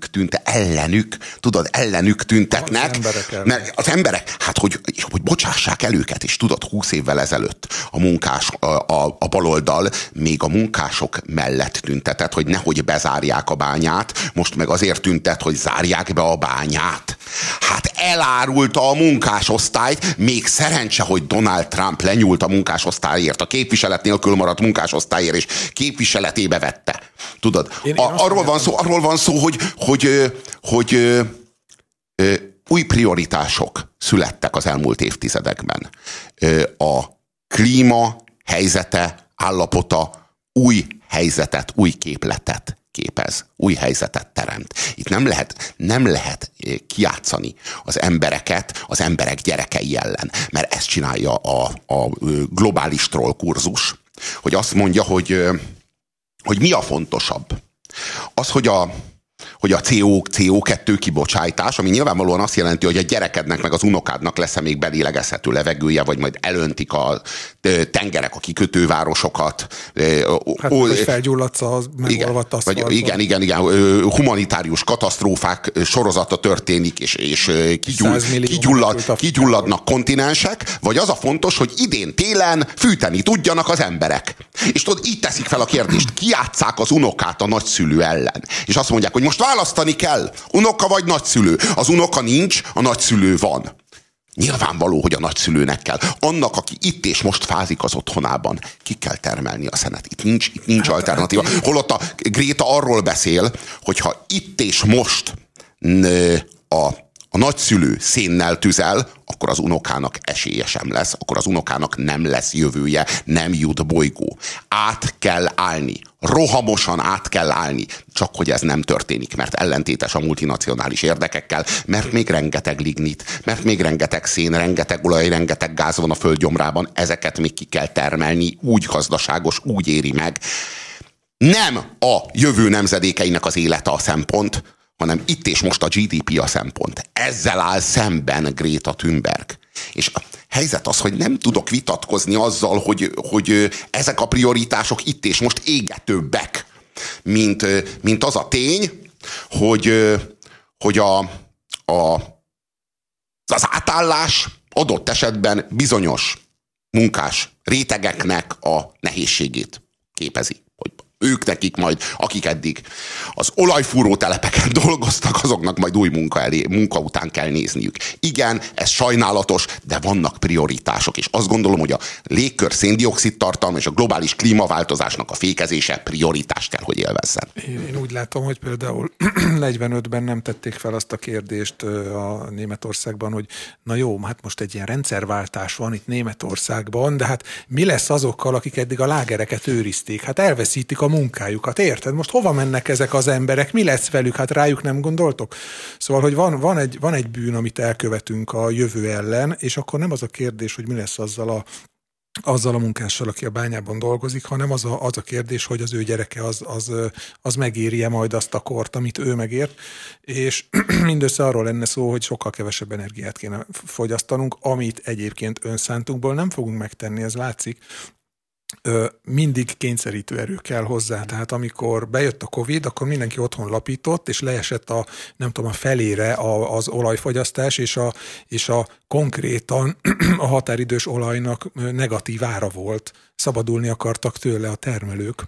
tüntetnek. Az emberek, hát hogy bocsássák el őket, és tudod, 20 évvel ezelőtt a baloldal még a munkások mellett tüntetett, hogy nehogy bezárják a bányát, most meg azért tüntet, hogy zárják be a bányát. Hát elárulta a munkásosztályt, még szerencse, hogy Donald Trump lenyúlt a munkásosztályért, a képviselet nélkül maradt munkásosztályért, és képviseletébe vette. Tudod, arról van szó, hogy új prioritások születtek az elmúlt évtizedekben. A klíma helyzete, állapota új helyzetet, új képletet képez, új helyzetet teremt. Itt nem lehet kijátszani az embereket az emberek gyerekei ellen, mert ezt csinálja a globális troll kurzus, hogy azt mondja, hogy mi a fontosabb. Az, hogy a CO2 kibocsátás, ami nyilvánvalóan azt jelenti, hogy a gyerekednek meg az unokádnak lesz még belélegezhető levegője, vagy majd elöntik a tengerek a kikötővárosokat. Hát hogy felgyulladsz az megolvadt aszfalton. Igen. Humanitárius katasztrófák sorozata történik, és kigyulladnak kontinensek, vagy az a fontos, hogy idén télen fűteni tudjanak az emberek. És tudod, így teszik fel a kérdést, kijátsszák az unokát a nagyszülő ellen. És azt mondják, hogy most választani kell, unoka vagy nagyszülő. Az unoka nincs, a nagyszülő van. Nyilvánvaló, hogy a nagyszülőnek kell. Annak, aki itt és most fázik az otthonában, ki kell termelni a szenet. Itt nincs alternatíva. Holott a Greta arról beszél, hogy ha itt és most a nagyszülő szénnel tüzel, akkor az unokának esélye sem lesz, akkor az unokának nem lesz jövője, nem jut bolygó. Át kell állni. Rohamosan át kell állni. Csak hogy ez nem történik, mert ellentétes a multinacionális érdekekkel, mert még rengeteg lignit, mert még rengeteg szén, rengeteg olaj, rengeteg gáz van a földgyomrában, ezeket még ki kell termelni, úgy gazdaságos, úgy éri meg. Nem a jövő nemzedékeinek az élete a szempont, hanem itt és most a GDP a szempont. Ezzel áll szemben Greta Thunberg. És a helyzet az, hogy nem tudok vitatkozni azzal, hogy ezek a prioritások itt és most égetőbbek, mint az a tény, hogy az átállás adott esetben bizonyos munkás rétegeknek a nehézségét képezi. Hogy ők nekik majd, akik eddig az olajfúró telepeken dolgoztak, azoknak majd új munka után kell nézniük. Igen, ez sajnálatos, de vannak prioritások, és azt gondolom, hogy a légkör széndioxid tartalma és a globális klímaváltozásnak a fékezése prioritást kell, hogy élvezzen. Én úgy látom, hogy például 45-ben nem tették fel azt a kérdést a Németországban, hogy na jó, hát most egy ilyen rendszerváltás van itt Németországban, de hát mi lesz azokkal, akik eddig a lágereket őrizték? Hát elveszítik a munkájukat, érted? Most hova mennek ezek az emberek? Mi lesz velük? Hát rájuk nem gondoltok? Szóval, hogy van egy bűn, amit elkövetünk a jövő ellen, és akkor nem az a kérdés, hogy mi lesz azzal a munkással, aki a bányában dolgozik, hanem az a kérdés, hogy az ő gyereke az megéri-e majd azt a kort, amit ő megért, és mindössze arról lenne szó, hogy sokkal kevesebb energiát kéne fogyasztanunk, amit egyébként önszántunkból nem fogunk megtenni, ez látszik. Mindig kényszerítő erő kell hozzá. Tehát amikor bejött a Covid, akkor mindenki otthon lapított, és leesett a felére az olajfogyasztás, és a konkrétan a határidős olajnak negatív ára volt. Szabadulni akartak tőle a termelők.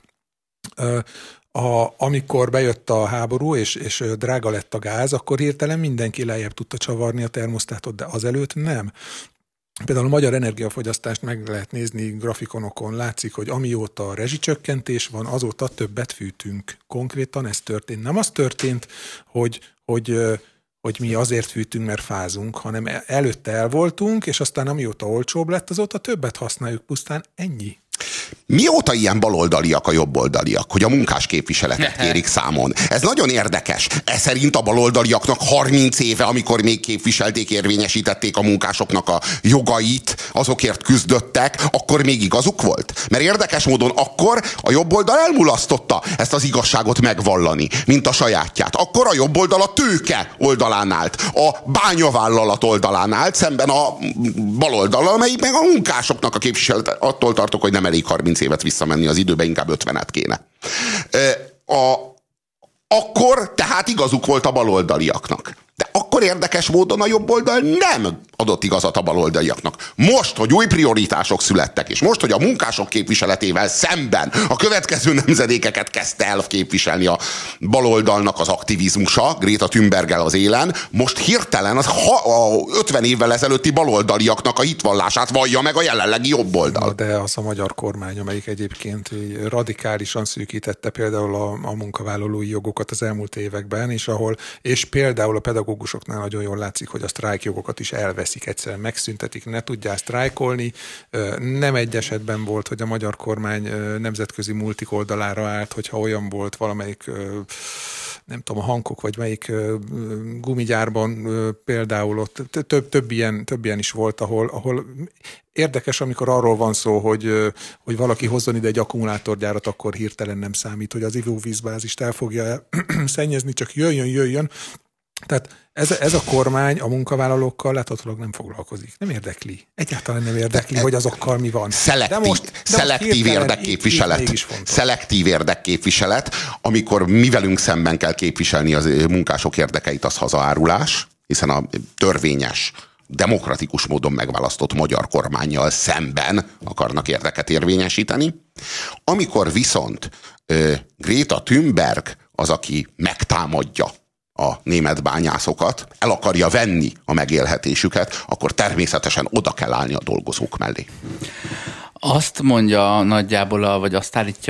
Amikor bejött a háború, és drága lett a gáz, akkor hirtelen mindenki lejjebb tudta csavarni a termosztátot, de azelőtt nem. Például a magyar energiafogyasztást meg lehet nézni grafikonokon, látszik, hogy amióta rezsicsökkentés van, azóta többet fűtünk. Konkrétan ez történt. Nem az történt, hogy mi azért fűtünk, mert fázunk, hanem előtte el voltunk, és aztán amióta olcsóbb lett, azóta többet használjuk, pusztán ennyi. Mióta ilyen baloldaliak a jobboldaliak, hogy a munkás képviseletet kérik számon? Ez nagyon érdekes. Ez szerint a baloldaliaknak 30 éve, amikor még képviselték, érvényesítették a munkásoknak a jogait, azokért küzdöttek, akkor még igazuk volt? Mert érdekes módon akkor a jobboldal elmulasztotta ezt az igazságot megvallani, mint a sajátját. Akkor a jobboldal a tőke oldalán állt, a bányavállalat oldalán állt, szemben a baloldal, amelyik meg a munkásoknak a képviselet. Attól tartok, hogy nem elég 30 évet visszamenni az időbe, inkább 50-et kéne. Akkor tehát igazuk volt a baloldaliaknak. De akkor érdekes módon a jobboldal nem adott igazat a baloldaliaknak. Most, hogy új prioritások születtek, és most, hogy a munkások képviseletével szemben a következő nemzedékeket kezdte el képviselni a baloldalnak az aktivizmusa, Greta Thunberggel az élen, most hirtelen az 50 évvel ezelőtti baloldaliaknak a hitvallását vallja meg a jelenlegi jobboldal. De az a magyar kormány, amelyik egyébként radikálisan szűkítette például a munkavállalói jogokat az elmúlt években, és például a pedagógusoknál nagyon jól látszik, hogy a sztrájkjogokat is elveszik, egyszerűen megszüntetik, ne tudjál sztrájkolni. Nem egy esetben volt, hogy a magyar kormány nemzetközi multik oldalára állt, hogyha olyan volt valamelyik, nem tudom, a Hankook vagy melyik gumigyárban például ott több ilyen is volt, ahol érdekes, amikor arról van szó, hogy valaki hozzon ide egy akkumulátorgyárat, akkor hirtelen nem számít, hogy az ivóvízbázist el fogja szennyezni, csak jöjjön. Tehát ez a kormány a munkavállalókkal láthatólag nem foglalkozik. Nem érdekli. Egyáltalán nem érdekli, hogy azokkal mi van. Szelektív érdekképviselet. Szelektív érdekképviselet, amikor mi velünk szemben kell képviselni az munkások érdekeit, az hazaárulás, hiszen a törvényes, demokratikus módon megválasztott magyar kormánnyal szemben akarnak érdeket érvényesíteni. Amikor viszont Greta Thunberg az, aki megtámadja a német bányászokat, el akarja venni a megélhetésüket, akkor természetesen oda kell állni a dolgozók mellé. Azt mondja nagyjából, vagy azt állítja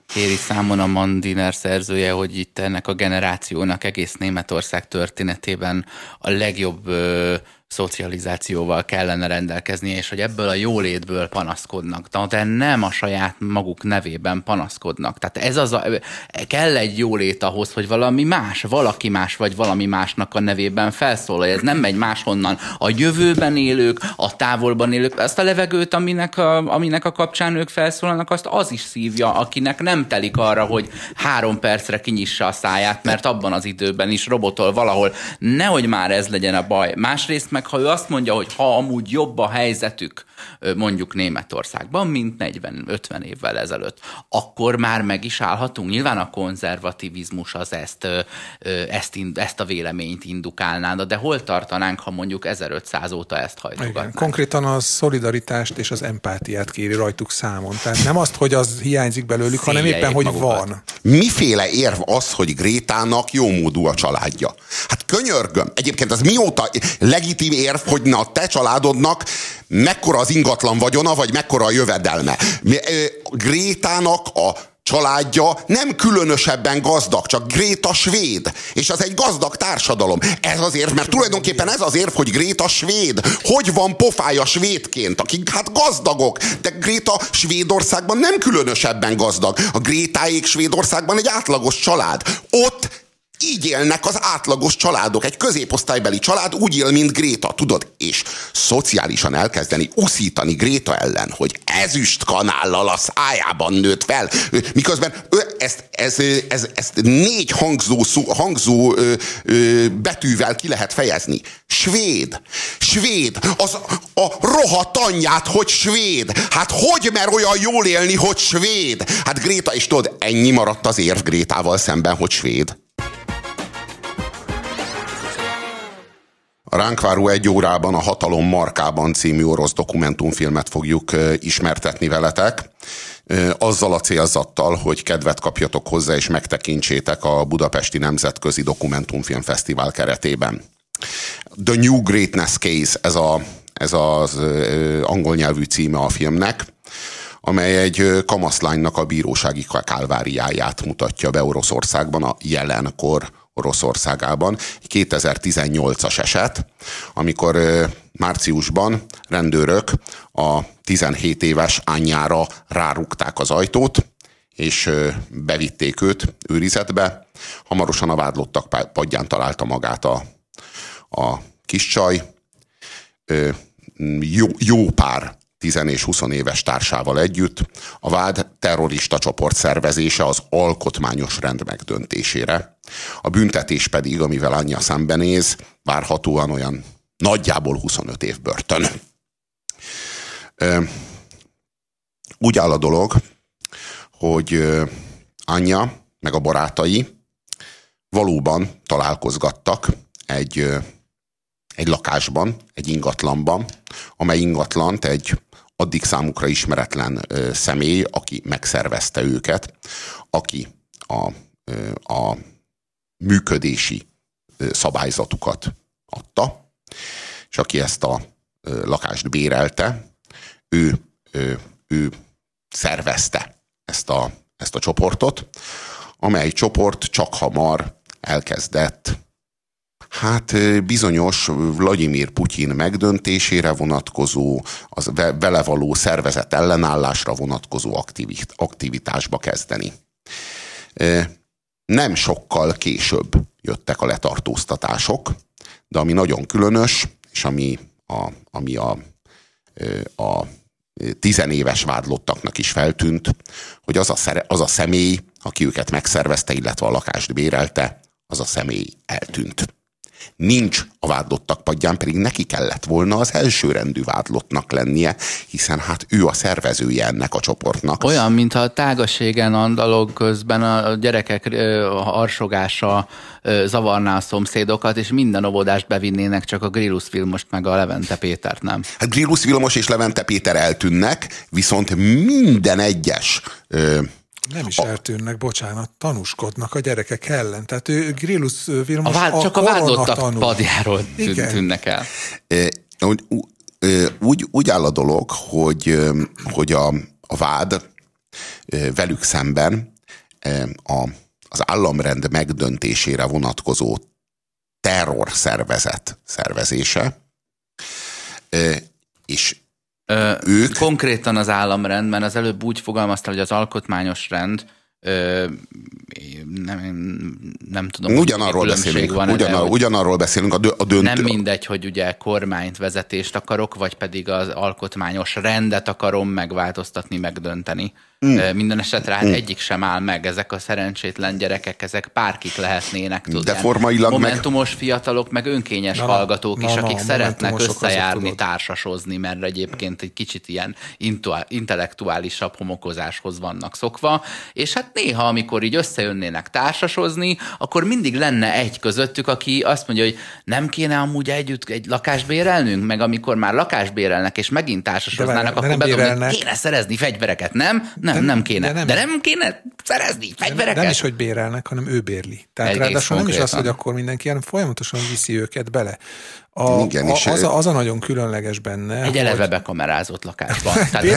kéri számon a Mandiner szerzője, hogy itt ennek a generációnak egész Németország történetében a legjobb szocializációval kellene rendelkeznie, és hogy ebből a jólétből panaszkodnak, de nem a saját maguk nevében panaszkodnak. Tehát kell egy jólét ahhoz, hogy valami más, valaki más, vagy valami másnak a nevében felszólal. Ez nem megy máshonnan. A jövőben élők, a távolban élők, azt a levegőt, aminek a kapcsán ők felszólalnak, azt az is szívja, akinek nem telik arra, hogy 3 percre kinyissa a száját, mert abban az időben is robotol valahol. Nehogy már ez legyen a baj. Másrészt meg ha ő azt mondja, hogy ha amúgy jobb a helyzetük mondjuk Németországban, mint 40-50 évvel ezelőtt, akkor már meg is állhatunk. Nyilván a konzervativizmus az ezt a véleményt indukálná, de hol tartanánk, ha mondjuk 1500 óta ezt hajtogatnánk? Konkrétan a szolidaritást és az empátiát kéri rajtuk számon. Tehát nem azt, hogy az hiányzik belőlük, hanem éppen, hogy magukat. Van. Miféle érv az, hogy Grétának jómódú a családja? Hát könyörgöm. Egyébként az mióta legitim érv, hogy a te családodnak mekkora az ingatlan vagyona, vagy mekkora a jövedelme. Grétának a családja nem különösebben gazdag, csak Gréta svéd, és az egy gazdag társadalom. Ez azért, mert tulajdonképpen ez az érv, hogy Gréta svéd. Hogy van pofája svédként, akik hát gazdagok, de Gréta Svédországban nem különösebben gazdag. A Grétáék Svédországban egy átlagos család. Ott így élnek az átlagos családok. Egy középosztálybeli család úgy él, mint Gréta, tudod? És szociálisan elkezdeni uszítani Gréta ellen, hogy ezüst kanállal a szájában nőtt fel. Miközben ezt 4 hangzó betűvel ki lehet fejezni. Svéd. Svéd. A rohadt anyját, hogy svéd. Hát hogy mer olyan jól élni, hogy svéd? Hát Gréta, és tudod, ennyi maradt az érv Grétával szemben, hogy svéd. A ránk váró 1 órában a Hatalom markában című orosz dokumentumfilmet fogjuk ismertetni veletek, azzal a célzattal, hogy kedvet kapjatok hozzá és megtekintsétek a Budapesti Nemzetközi Dokumentumfilm Fesztivál keretében. The New Greatness Case, ez az angol nyelvű címe a filmnek, amely egy kamaszlánynak a bírósági kálváriáját mutatja be Oroszországban, a jelenkor Oroszországában. 2018-as eset, amikor márciusban rendőrök a 17 éves Anyára rárúgták az ajtót, és bevitték őt őrizetbe. Hamarosan a vádlottak padján találta magát a kis csaj. Jó pár 10 és 20 éves társával együtt. A vád terrorista csoport szervezése az alkotmányos rend megdöntésére. A büntetés pedig, amivel Anya szembenéz, várhatóan olyan nagyjából 25 év börtön. Úgy áll a dolog, hogy Anya meg a barátai valóban találkozgattak egy lakásban, egy ingatlanban, amely ingatlant egy addig számukra ismeretlen személy, aki megszervezte őket, aki a működési szabályzatukat adta, és aki ezt a lakást bérelte, ő szervezte ezt a csoportot, amely csoport csak hamar elkezdett bizonyos Vladimir Putyin megdöntésére vonatkozó, az vele való szervezett ellenállásra vonatkozó aktivitásba kezdeni. Nem sokkal később jöttek a letartóztatások, de ami nagyon különös, és ami a 10 éves vádlottaknak is feltűnt, hogy az a személy, aki őket megszervezte, illetve a lakást bérelte, az a személy eltűnt. Nincs a vádlottak padján, pedig neki kellett volna az elsőrendű vádlottnak lennie, hiszen hát ő a szervezője ennek a csoportnak. Olyan, mintha a tágaségen andalog közben a gyerekek harsogása zavarná a szomszédokat, és minden óvodást bevinnének, csak a Grillus Vilmost meg a Levente Pétert nem. Hát Grillus Vilmos és Levente Péter eltűnnek, viszont minden egyes... Nem is eltűnnek, bocsánat, tanúskodnak a gyerekek ellen. Tehát ő Grillus Vilmos csak a vádlottak padjáról tűnnek el. Úgy áll a dolog, hogy a vád velük szemben az államrend megdöntésére vonatkozó terrorszervezet szervezése, és ők... Konkrétan az államrend, mert az előbb úgy fogalmaztál, hogy az alkotmányos rend, nem tudom, ugyanarról beszélünk, a döntő... Nem mindegy, hogy ugye kormányt, vezetést akarok, vagy pedig az alkotmányos rendet akarom megváltoztatni, megdönteni. Minden esetre hát egyik sem áll meg. Ezek a szerencsétlen gyerekek, ezek bárkik lehetnének. De formailag momentumos fiatalok, meg önkényes hallgatók is, akik szeretnek összejárni, társasozni, mert egyébként egy kicsit ilyen intellektuálisabb homokozáshoz vannak szokva, és hát néha, amikor így összejönnének társasozni, akkor mindig lenne egy közöttük, aki azt mondja, hogy nem kéne amúgy együtt egy lakást bérelnünk, meg amikor már lakást bérelnek, és megint társasoznának, akkor bedobni, kéne szerezni fegyvereket, nem? Nem kéne. De nem kéne szerezni fegyvereket? Nem is, hogy bérelnek, hanem ő bérli. Tehát ráadásul nem is az, hogy akkor mindenki, hanem folyamatosan viszi őket bele. Az a nagyon különleges benne. Egy eleve bekamerázott lakásban.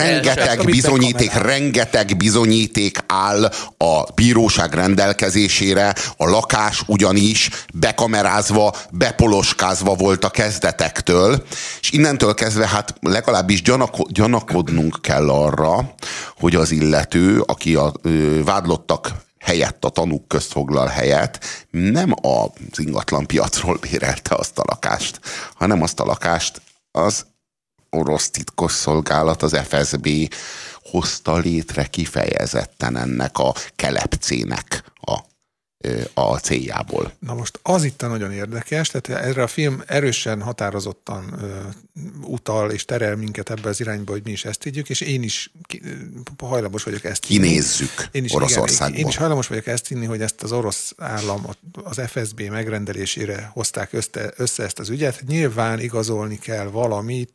Rengeteg bizonyíték áll a bíróság rendelkezésére, a lakás ugyanis bekamerázva, bepoloskázva volt a kezdetektől, és innentől kezdve hát legalábbis gyanakodnunk kell arra, hogy az illető, aki a vádlottak helyett, a tanúk közt foglal helyet, nem az ingatlanpiacról bérelte azt a lakást, hanem azt a lakást az orosz titkosszolgálat, az FSB hozta létre kifejezetten ennek a kelepcének a céljából. Na most az itt nagyon érdekes, tehát erre a film erősen, határozottan utal és terel minket ebbe az irányba, hogy mi is ezt higgyük, és én is hajlamos vagyok ezt kinézzük Oroszországból. Én is hajlamos vagyok ezt hinni, hogy ezt az orosz állam, az FSB megrendelésére hozták össze ezt az ügyet. Nyilván igazolni kell valamit,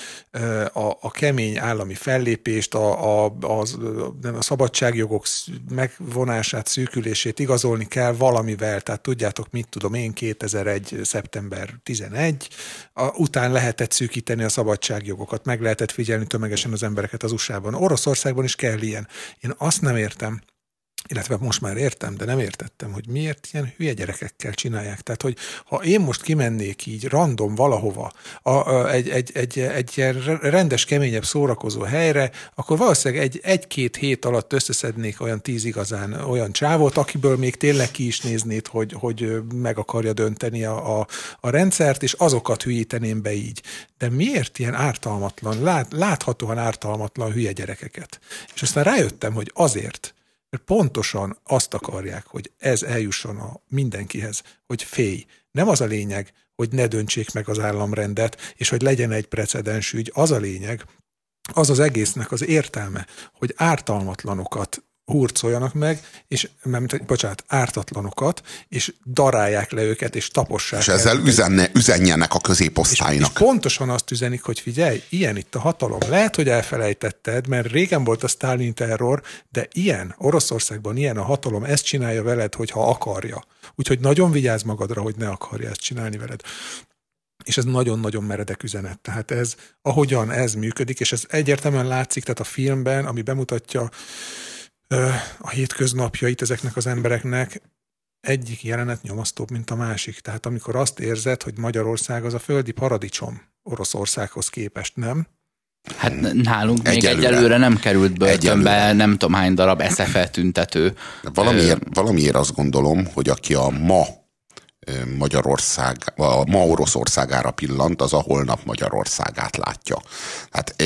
a kemény állami fellépést, a szabadságjogok megvonását, szűkülését igazolni kell valamivel. Tehát tudjátok, mit tudom én, 2001. szeptember 11, után lehetett szűkíteni a szabadságjogokat, meg lehetett figyelni tömegesen az embereket az USA-ban. Oroszországban is kell ilyen. Én azt nem értem, illetve most már értem, de nem értettem, hogy miért ilyen hülye gyerekekkel csinálják. Tehát, hogy ha én most kimennék így random valahova, egy ilyen rendes, keményebb szórakozó helyre, akkor valószínűleg egy-két hét alatt összeszednék olyan 10 igazán olyan csávot, akiből még tényleg ki is néznéd, hogy meg akarja dönteni a rendszert, és azokat hülyíteném be így. De miért ilyen ártalmatlan, láthatóan ártalmatlan hülye gyerekeket? És aztán rájöttem, hogy azért, mert pontosan azt akarják, hogy ez eljusson mindenkihez, hogy félj. Nem az a lényeg, hogy ne döntsék meg az államrendet, és hogy legyen egy precedens ügy. Az a lényeg, az egésznek az értelme, hogy ártalmatlanokat hurcoljanak meg, és ártatlanokat, és darálják le őket, és tapossák. És ezzel üzenjenek a középosztálynak. És pontosan azt üzenik, hogy figyelj, ilyen itt a hatalom. Lehet, hogy elfelejtetted, mert régen volt a Sztálin terror, de ilyen, Oroszországban ilyen a hatalom, ezt csinálja veled, hogyha akarja. Úgyhogy nagyon vigyázz magadra, hogy ne akarja ezt csinálni veled. És ez nagyon-nagyon meredek üzenet. Tehát ahogyan ez működik, és ez egyértelműen látszik, tehát a filmben, ami bemutatja a hétköznapjait ezeknek az embereknek, egyik jelenet nyomasztóbb, mint a másik. Tehát amikor azt érzed, hogy Magyarország az a földi paradicsom Oroszországhoz képest, nem? Hát nálunk még egyelőre nem került börtönbe, nem tudom hány darab SFL tüntető. Valamiért azt gondolom, hogy aki a ma Oroszországára pillant, az a holnap Magyarországát látja. Tehát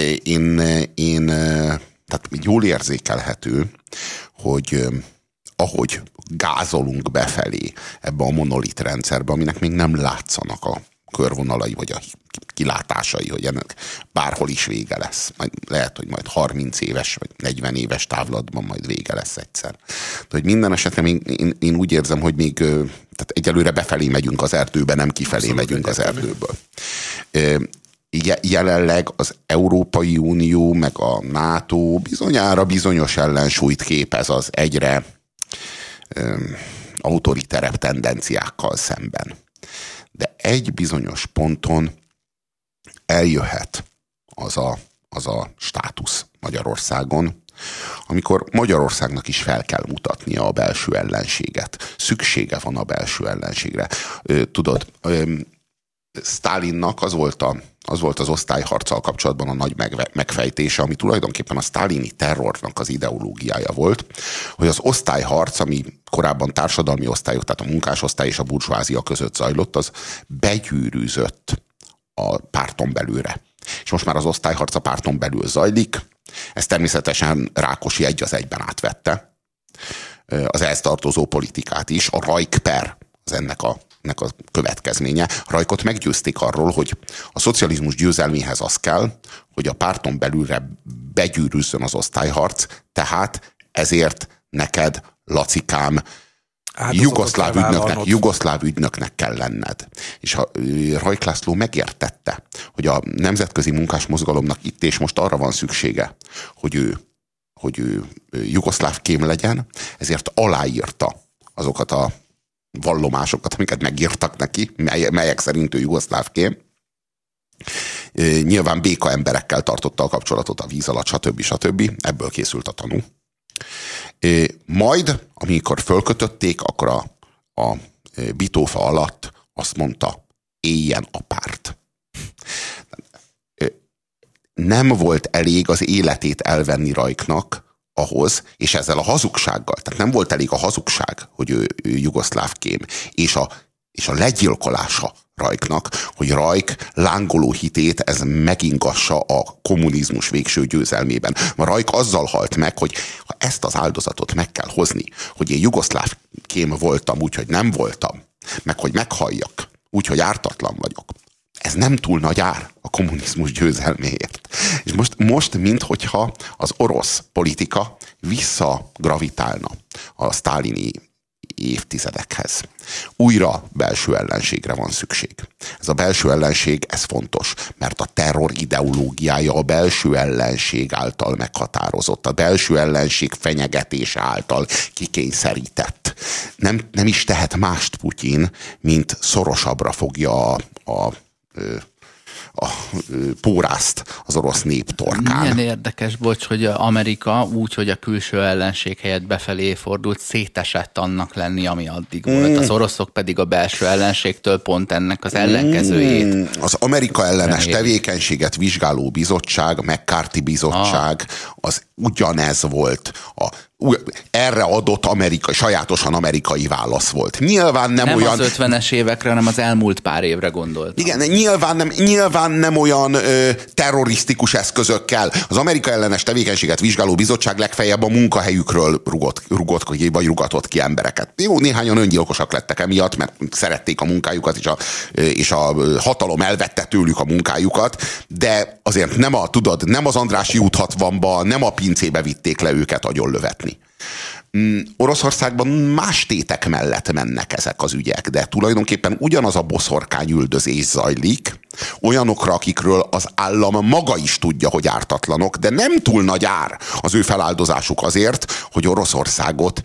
tehát jól érzékelhető, hogy ahogy gázolunk befelé ebbe a monolit rendszerbe, aminek még nem látszanak a körvonalai, vagy a kilátásai, hogy ennek bárhol is vége lesz. Lehet, hogy majd 30 éves, vagy 40 éves távlatban majd vége lesz egyszer. De hogy minden esetre én úgy érzem, hogy még tehát egyelőre befelé megyünk az erdőbe, nem kifelé megyünk az erdőből. Jelenleg az Európai Unió meg a NATO bizonyára bizonyos ellensúlyt képez az egyre autoriterebb tendenciákkal szemben. De egy bizonyos ponton eljöhet az a státusz Magyarországon, amikor Magyarországnak is fel kell mutatnia a belső ellenséget. Szüksége van a belső ellenségre. Tudod, Sztálinnak az volt az osztályharccal kapcsolatban a nagy megfejtése, ami tulajdonképpen a sztálini terrornak az ideológiája volt, hogy az osztályharc, ami korábban társadalmi osztályok, tehát a munkásosztály és a burzsvázia között zajlott, az begyűrűzött a párton belőle. És most már az osztályharc a párton belül zajlik. Ez természetesen Rákosi egy az egyben átvette. Az ehhez tartozó politikát is. A Rajk-per az ennek a következménye. Rajkot meggyőzték arról, hogy a szocializmus győzelméhez az kell, hogy a párton belülre begyűrűzzön az osztályharc, tehát ezért neked, Lacikám, jugoszláv ügynöknek kell lenned. És a Rajk László megértette, hogy a nemzetközi munkásmozgalomnak itt és most arra van szüksége, hogy ő jugoszláv kém legyen, ezért aláírta azokat a vallomásokat, amiket megírtak neki, melyek szerint ő jugoszláv kém. Nyilván béka emberekkel tartotta a kapcsolatot a víz alatt, stb. Ebből készült a tanú. Majd, amikor fölkötötték, akkor a bitófa alatt azt mondta, éljen a párt. Nem volt elég az életét elvenni Rajknak ahhoz, és ezzel a hazugsággal, tehát nem volt elég a hazugság, hogy ő jugoszláv kém, és a legyilkolása Rajknak, hogy Rajk lángoló hitét ez megingassa a kommunizmus végső győzelmében. Ma Rajk azzal halt meg, hogy ha ezt az áldozatot meg kell hozni, hogy én jugoszláv kém voltam, úgyhogy nem voltam, meg hogy meghalljak, úgyhogy ártatlan vagyok. Ez nem túl nagy ár a kommunizmus győzelméért. És most minthogyha az orosz politika visszagravitálna a sztálini évtizedekhez. Újra belső ellenségre van szükség. Ez a belső ellenség, ez fontos, mert a terror ideológiája a belső ellenség által meghatározott, a belső ellenség fenyegetése által kikényszerített. Nem is tehet mást Putyin, mint szorosabbra fogja a pórászt az orosz nép torkán. Milyen érdekes, bocs, hogy Amerika úgy, hogy a külső ellenség helyett befelé fordult, szétesett annak lenni, ami addig volt. Az oroszok pedig a belső ellenségtől pont ennek az ellenkezőjét. Az Amerika ellenes tevékenységet vizsgáló bizottság, McCarthy bizottság, az ugyanez volt. Erre adott sajátosan amerikai válasz volt. Nyilván nem olyan... az 50-es évekre, hanem az elmúlt pár évre gondoltam. Igen, nyilván nem olyan terrorisztikus eszközökkel. Az Amerika ellenes tevékenységet vizsgáló bizottság legfeljebb a munkahelyükről rugatott ki embereket. Jó, néhányan öngyilkosak lettek emiatt, mert szerették a munkájukat, és a hatalom elvette tőlük a munkájukat, de azért nem az Andrássy út 60-ba, nem a pincébe vitték le őket agyonlövetni. Oroszországban más tétek mellett mennek ezek az ügyek, de tulajdonképpen ugyanaz a boszorkányüldözés zajlik, olyanokra, akikről az állam maga is tudja, hogy ártatlanok, de nem túl nagy ár az ő feláldozásuk azért, hogy Oroszországot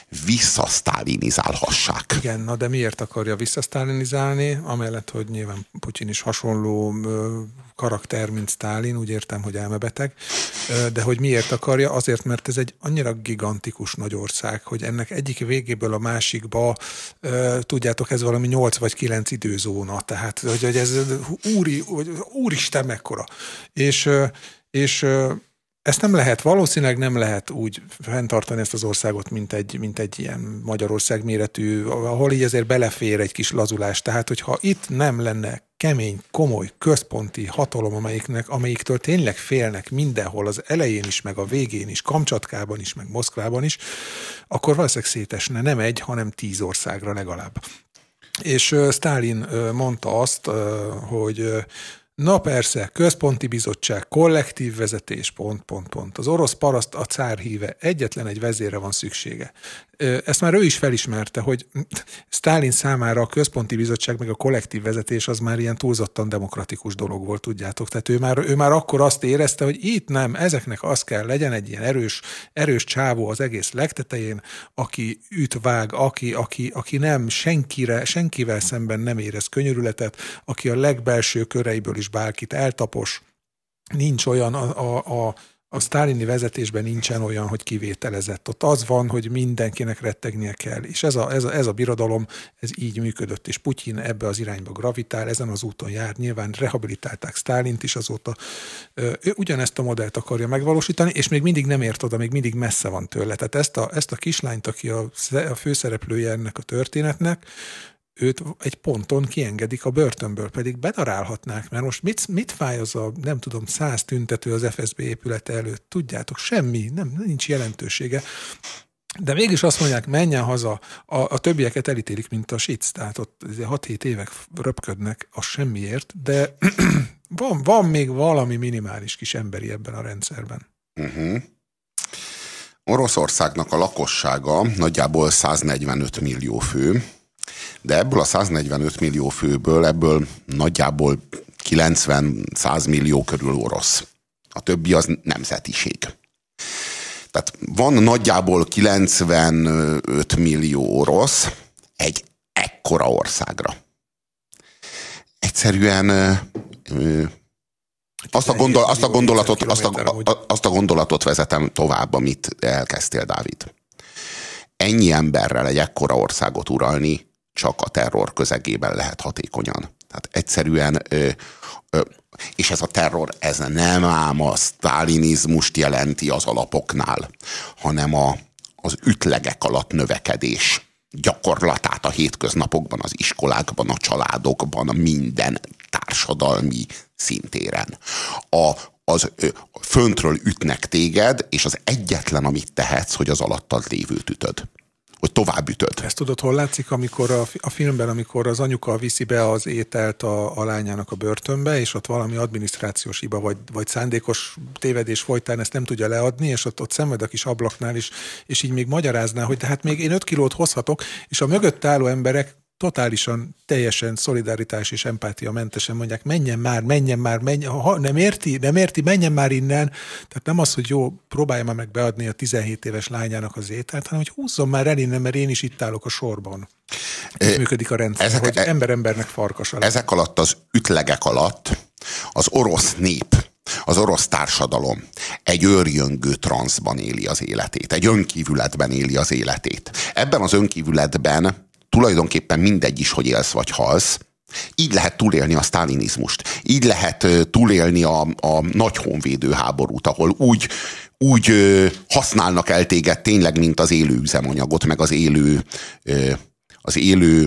visszasztálinizálhassák. Igen, na de miért akarja visszasztálinizálni? Amellett, hogy nyilván Putyin is hasonló karakter, mint Sztálin, úgy értem, hogy elmebeteg, de hogy miért akarja? Azért, mert ez egy annyira gigantikus nagy ország, hogy ennek egyik végéből a másikba, tudjátok, ez valami 8 vagy 9 időzóna, tehát hogy ez úristen mekkora. És ezt nem lehet, valószínűleg nem lehet úgy fenntartani ezt az országot, mint egy ilyen Magyarország méretű, ahol így azért belefér egy kis lazulás. Tehát, hogyha itt nem lenne kemény, komoly, központi hatalom, amelyiktől tényleg félnek mindenhol, az elején is, meg a végén is, Kamcsatkában is, meg Moszkvában is, akkor valószínűleg szétesne nem egy, hanem 10 országra legalább. És Sztálin mondta azt, hogy na persze, központi bizottság, kollektív vezetés, pont. Az orosz paraszt a cár híve, egyetlen egy vezérre van szüksége. Ezt már ő is felismerte, hogy Sztálin számára a központi bizottság meg a kollektív vezetés az már ilyen túlzottan demokratikus dolog volt, tudjátok. Tehát ő már akkor azt érezte, hogy itt nem, ezeknek az kell legyen egy ilyen erős csávó az egész legtetején, aki üt, vág, aki nem senkivel szemben nem érez könyörületet, aki a legbelső köreiből is bárkit eltapos. Nincs olyan a sztálini vezetésben nincsen olyan, hogy kivételezett. Ott az van, hogy mindenkinek rettegnie kell. És ez a birodalom, ez így működött, és Putyin ebbe az irányba gravitál, ezen az úton jár. Nyilván rehabilitálták Sztálint is azóta. Ő ugyanezt a modellt akarja megvalósítani, és még mindig nem ért oda, még mindig messze van tőle. Tehát ezt a kislányt, aki a főszereplője ennek a történetnek, őt egy ponton kiengedik a börtönből, pedig bedarálhatnák, mert most mit fáj az a, nem tudom, 100 tüntető az FSB épülete előtt? Tudjátok, semmi, nincs jelentősége. De mégis azt mondják, menjen haza, a többieket elítélik, mint a sic, tehát ott 6-7 évek röpködnek, az semmiért, de van még valami minimális kis emberi ebben a rendszerben. Oroszországnak a lakossága nagyjából 145 millió fő, de ebből a 145 millió főből, ebből nagyjából 90-100 millió körül orosz. A többi az nemzetiség. Tehát van nagyjából 95 millió orosz egy ekkora országra. Egyszerűen azt a gondolatot vezetem tovább, amit elkezdtél, Dávid. Ennyi emberrel egy ekkora országot uralni csak a terror közegében lehet hatékonyan. Tehát egyszerűen, és ez a terror, ez nem ám a sztálinizmust jelenti az alapoknál, hanem az ütlegek alatt növekedés gyakorlatát a hétköznapokban, az iskolákban, a családokban, minden társadalmi szintéren. Föntről ütnek téged, és az egyetlen, amit tehetsz, hogy az alattad lévőt ütöd. Hogy tovább ütöd. Ezt tudod, hol látszik, amikor a filmben, amikor az anyuka viszi be az ételt a lányának a börtönbe, és ott valami adminisztrációs hiba, vagy szándékos tévedés folytán ezt nem tudja leadni, és ott szenved a kis ablaknál is, és így még magyarázná, hogy de hát még én 5 kilót hozhatok, és a mögött álló emberek totálisan, teljesen szolidaritás és empátia mentesen mondják, menjen már, ha nem érti, menjen már innen. Tehát nem az, hogy jó, próbálja már meg beadni a 17 éves lányának az ételt, hanem hogy húzzon már el innen, mert én is itt állok a sorban. Így működik a rendszer, hogy ember-embernek farkas alá. Ezek alatt az ütlegek alatt az orosz nép, az orosz társadalom egy őrjöngő transzban éli az életét, egy önkívületben éli az életét. Ebben az önkívületben tulajdonképpen mindegy is, hogy élsz vagy halsz. Így lehet túlélni a sztálinizmust. Így lehet túlélni a nagy honvédő háborút, ahol úgy használnak el téged tényleg, mint az élő üzemanyagot, meg az élő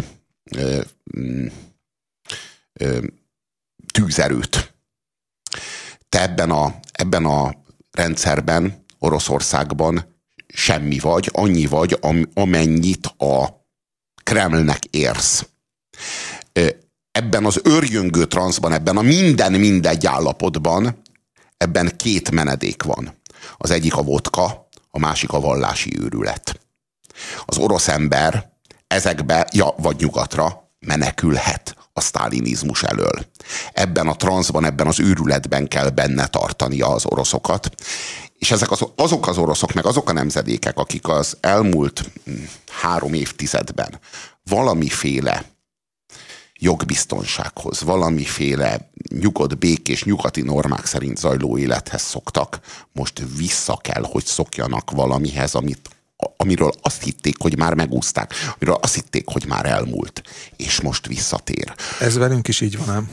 tűzerőt. Te ebben a rendszerben, Oroszországban semmi vagy, annyi vagy, amennyit a Kremlnek érsz. Ebben az őrjöngő transzban, ebben a mindegy állapotban, ebben 2 menedék van. Az egyik a vodka, a másik a vallási őrület. Az orosz ember ezekbe, vagy nyugatra menekülhet a sztálinizmus elől. Ebben a transzban, ebben az őrületben kell benne tartania az oroszokat. És ezek azok az oroszok, meg azok a nemzedékek, akik az elmúlt 3 évtizedben valamiféle jogbiztonsághoz, valamiféle nyugodt, békés, nyugati normák szerint zajló élethez szoktak, most vissza kell, hogy szokjanak valamihez, amiről azt hitték, hogy már megúszták, amiről azt hitték, hogy már elmúlt, és most visszatér. Ez velünk is így van, ám.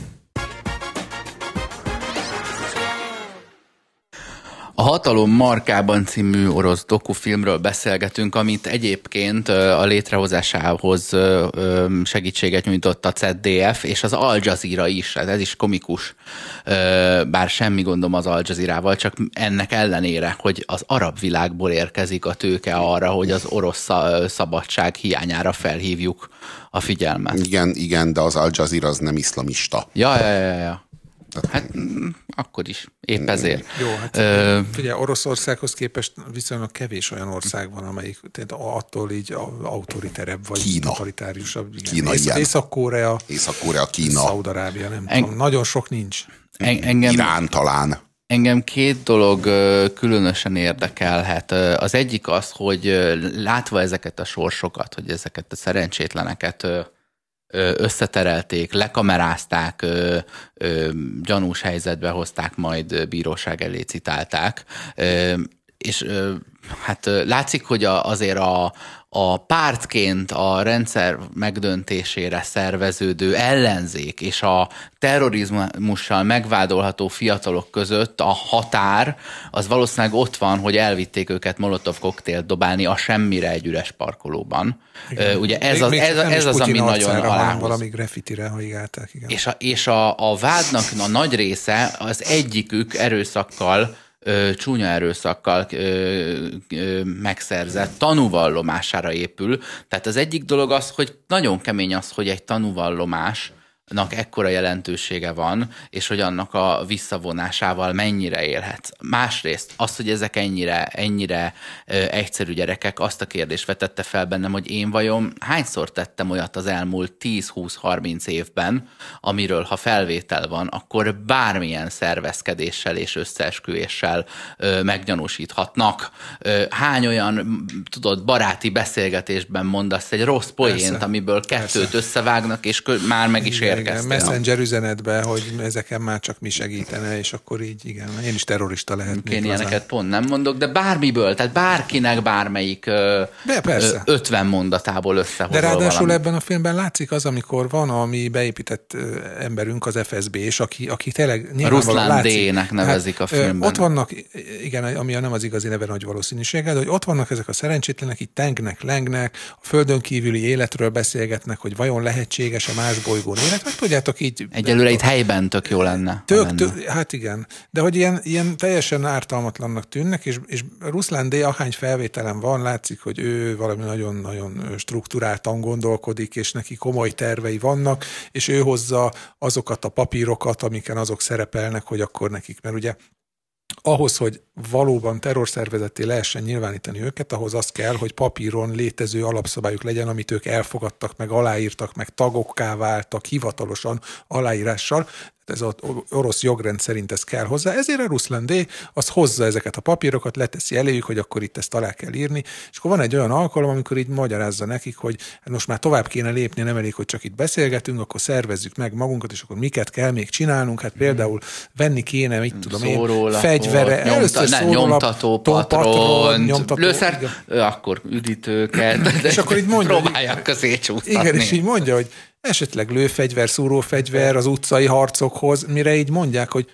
A Hatalom markában című orosz dokufilmről beszélgetünk, amit egyébként a létrehozásához segítséget nyújtott a ZDF, és az Al Jazeera is, ez is komikus, bár semmi gondom az Al Jazeerával, csak ennek ellenére, hogy az arab világból érkezik a tőke arra, hogy az orosz szabadság hiányára felhívjuk a figyelmet. Igen, de az Al Jazeera az nem iszlamista. Ja. Hát akkor is, épp ezért. Jó, hát figyelj, Oroszországhoz képest viszonylag kevés olyan ország van, amelyik attól így autoriterebb, vagy totalitáriusabb. Kína, Észak-Korea, Kína. Szaúd-Arábia, nem tudom. Nagyon sok nincs. Irán talán. Engem 2 dolog különösen érdekelhet. Az egyik az, hogy látva ezeket a sorsokat, hogy ezeket a szerencsétleneket összeterelték, lekamerázták, gyanús helyzetbe hozták, majd bíróság elé citálták. És hát látszik, hogy azért a pártként a rendszer megdöntésére szerveződő ellenzék és a terrorizmussal megvádolható fiatalok között a határ az valószínűleg ott van, hogy elvitték őket molotov koktélt dobálni a semmire egy üres parkolóban. Ugye ez az, ami nagyon alához. Valami graffitire hajigálták, igen. És a vádnak a nagy része az egyikük erőszakkal, csúnya erőszakkal megszerzett tanúvallomására épül. Tehát az egyik dolog az, hogy nagyon kemény az, hogy egy tanúvallomásnak ekkora jelentősége van, és hogy annak a visszavonásával mennyire élhetsz. Másrészt az, hogy ezek ennyire egyszerű gyerekek, azt a kérdést vetette fel bennem, hogy én vajon hányszor tettem olyat az elmúlt 10-20-30 évben, amiről ha felvétel van, akkor bármilyen szervezkedéssel és összeesküvéssel meggyanúsíthatnak. Hány olyan, tudod, baráti beszélgetésben mondasz egy rossz poént, amiből kettőt összevágnak, és már meg is érkeztél. Messenger üzenetbe, hogy ezeken már csak mi segítene, és akkor így, igen, én is terrorista lehetnék. Én ilyeneket pont nem mondok, de bármiből, tehát bárkinek bármelyik 50 mondatából összehozol. De ráadásul valami. Ebben a filmben látszik az, amikor van, ami beépített emberünk, az FSB, és aki tényleg Ruszlán D-nek nevezik a filmben. Ott vannak, igen, ami nem az igazi neve nagy valószínűséggel, de hogy ott vannak ezek a szerencsétlenek, így tengnek, lengnek, a földön kívüli életről beszélgetnek, hogy vajon lehetséges-e más bolygón élet, meg tudjátok így... Egyelőre itt helyben tök jó lenne. Hát igen, de hogy ilyen teljesen ártalmatlannak tűnnek, és Ruszlán D. ahány felvételen van, látszik, hogy ő valami nagyon-nagyon strukturáltan gondolkodik, és neki komoly tervei vannak, és ő hozza azokat a papírokat, amiken azok szerepelnek, hogy akkor nekik, mert ugye ahhoz, hogy valóban terrorszervezetté lehessen nyilvánítani őket, ahhoz az kell, hogy papíron létező alapszabályok legyen, amit ők elfogadtak, meg aláírtak, meg tagokká váltak hivatalosan aláírással. Ez az orosz jogrend szerint ez kell hozzá. Ezért a Ruszlán D. az hozza ezeket a papírokat, leteszi eléjük, hogy akkor itt ezt alá kell írni, és akkor van egy olyan alkalom, amikor így magyarázza nekik, hogy most már tovább kéne lépni, nem elég, hogy csak itt beszélgetünk, akkor szervezzük meg magunkat, és akkor miket kell még csinálnunk. Hát például venni kéne, mit tudom én, fegyvere, először nyomtató, patron, lőszer, akkor üdítőket, és akkor így mondja, próbálják közé csúsztatni. Igen, és így mondja, hogy esetleg lőfegyver, szúrófegyver az utcai harcokhoz, mire így mondják, hogy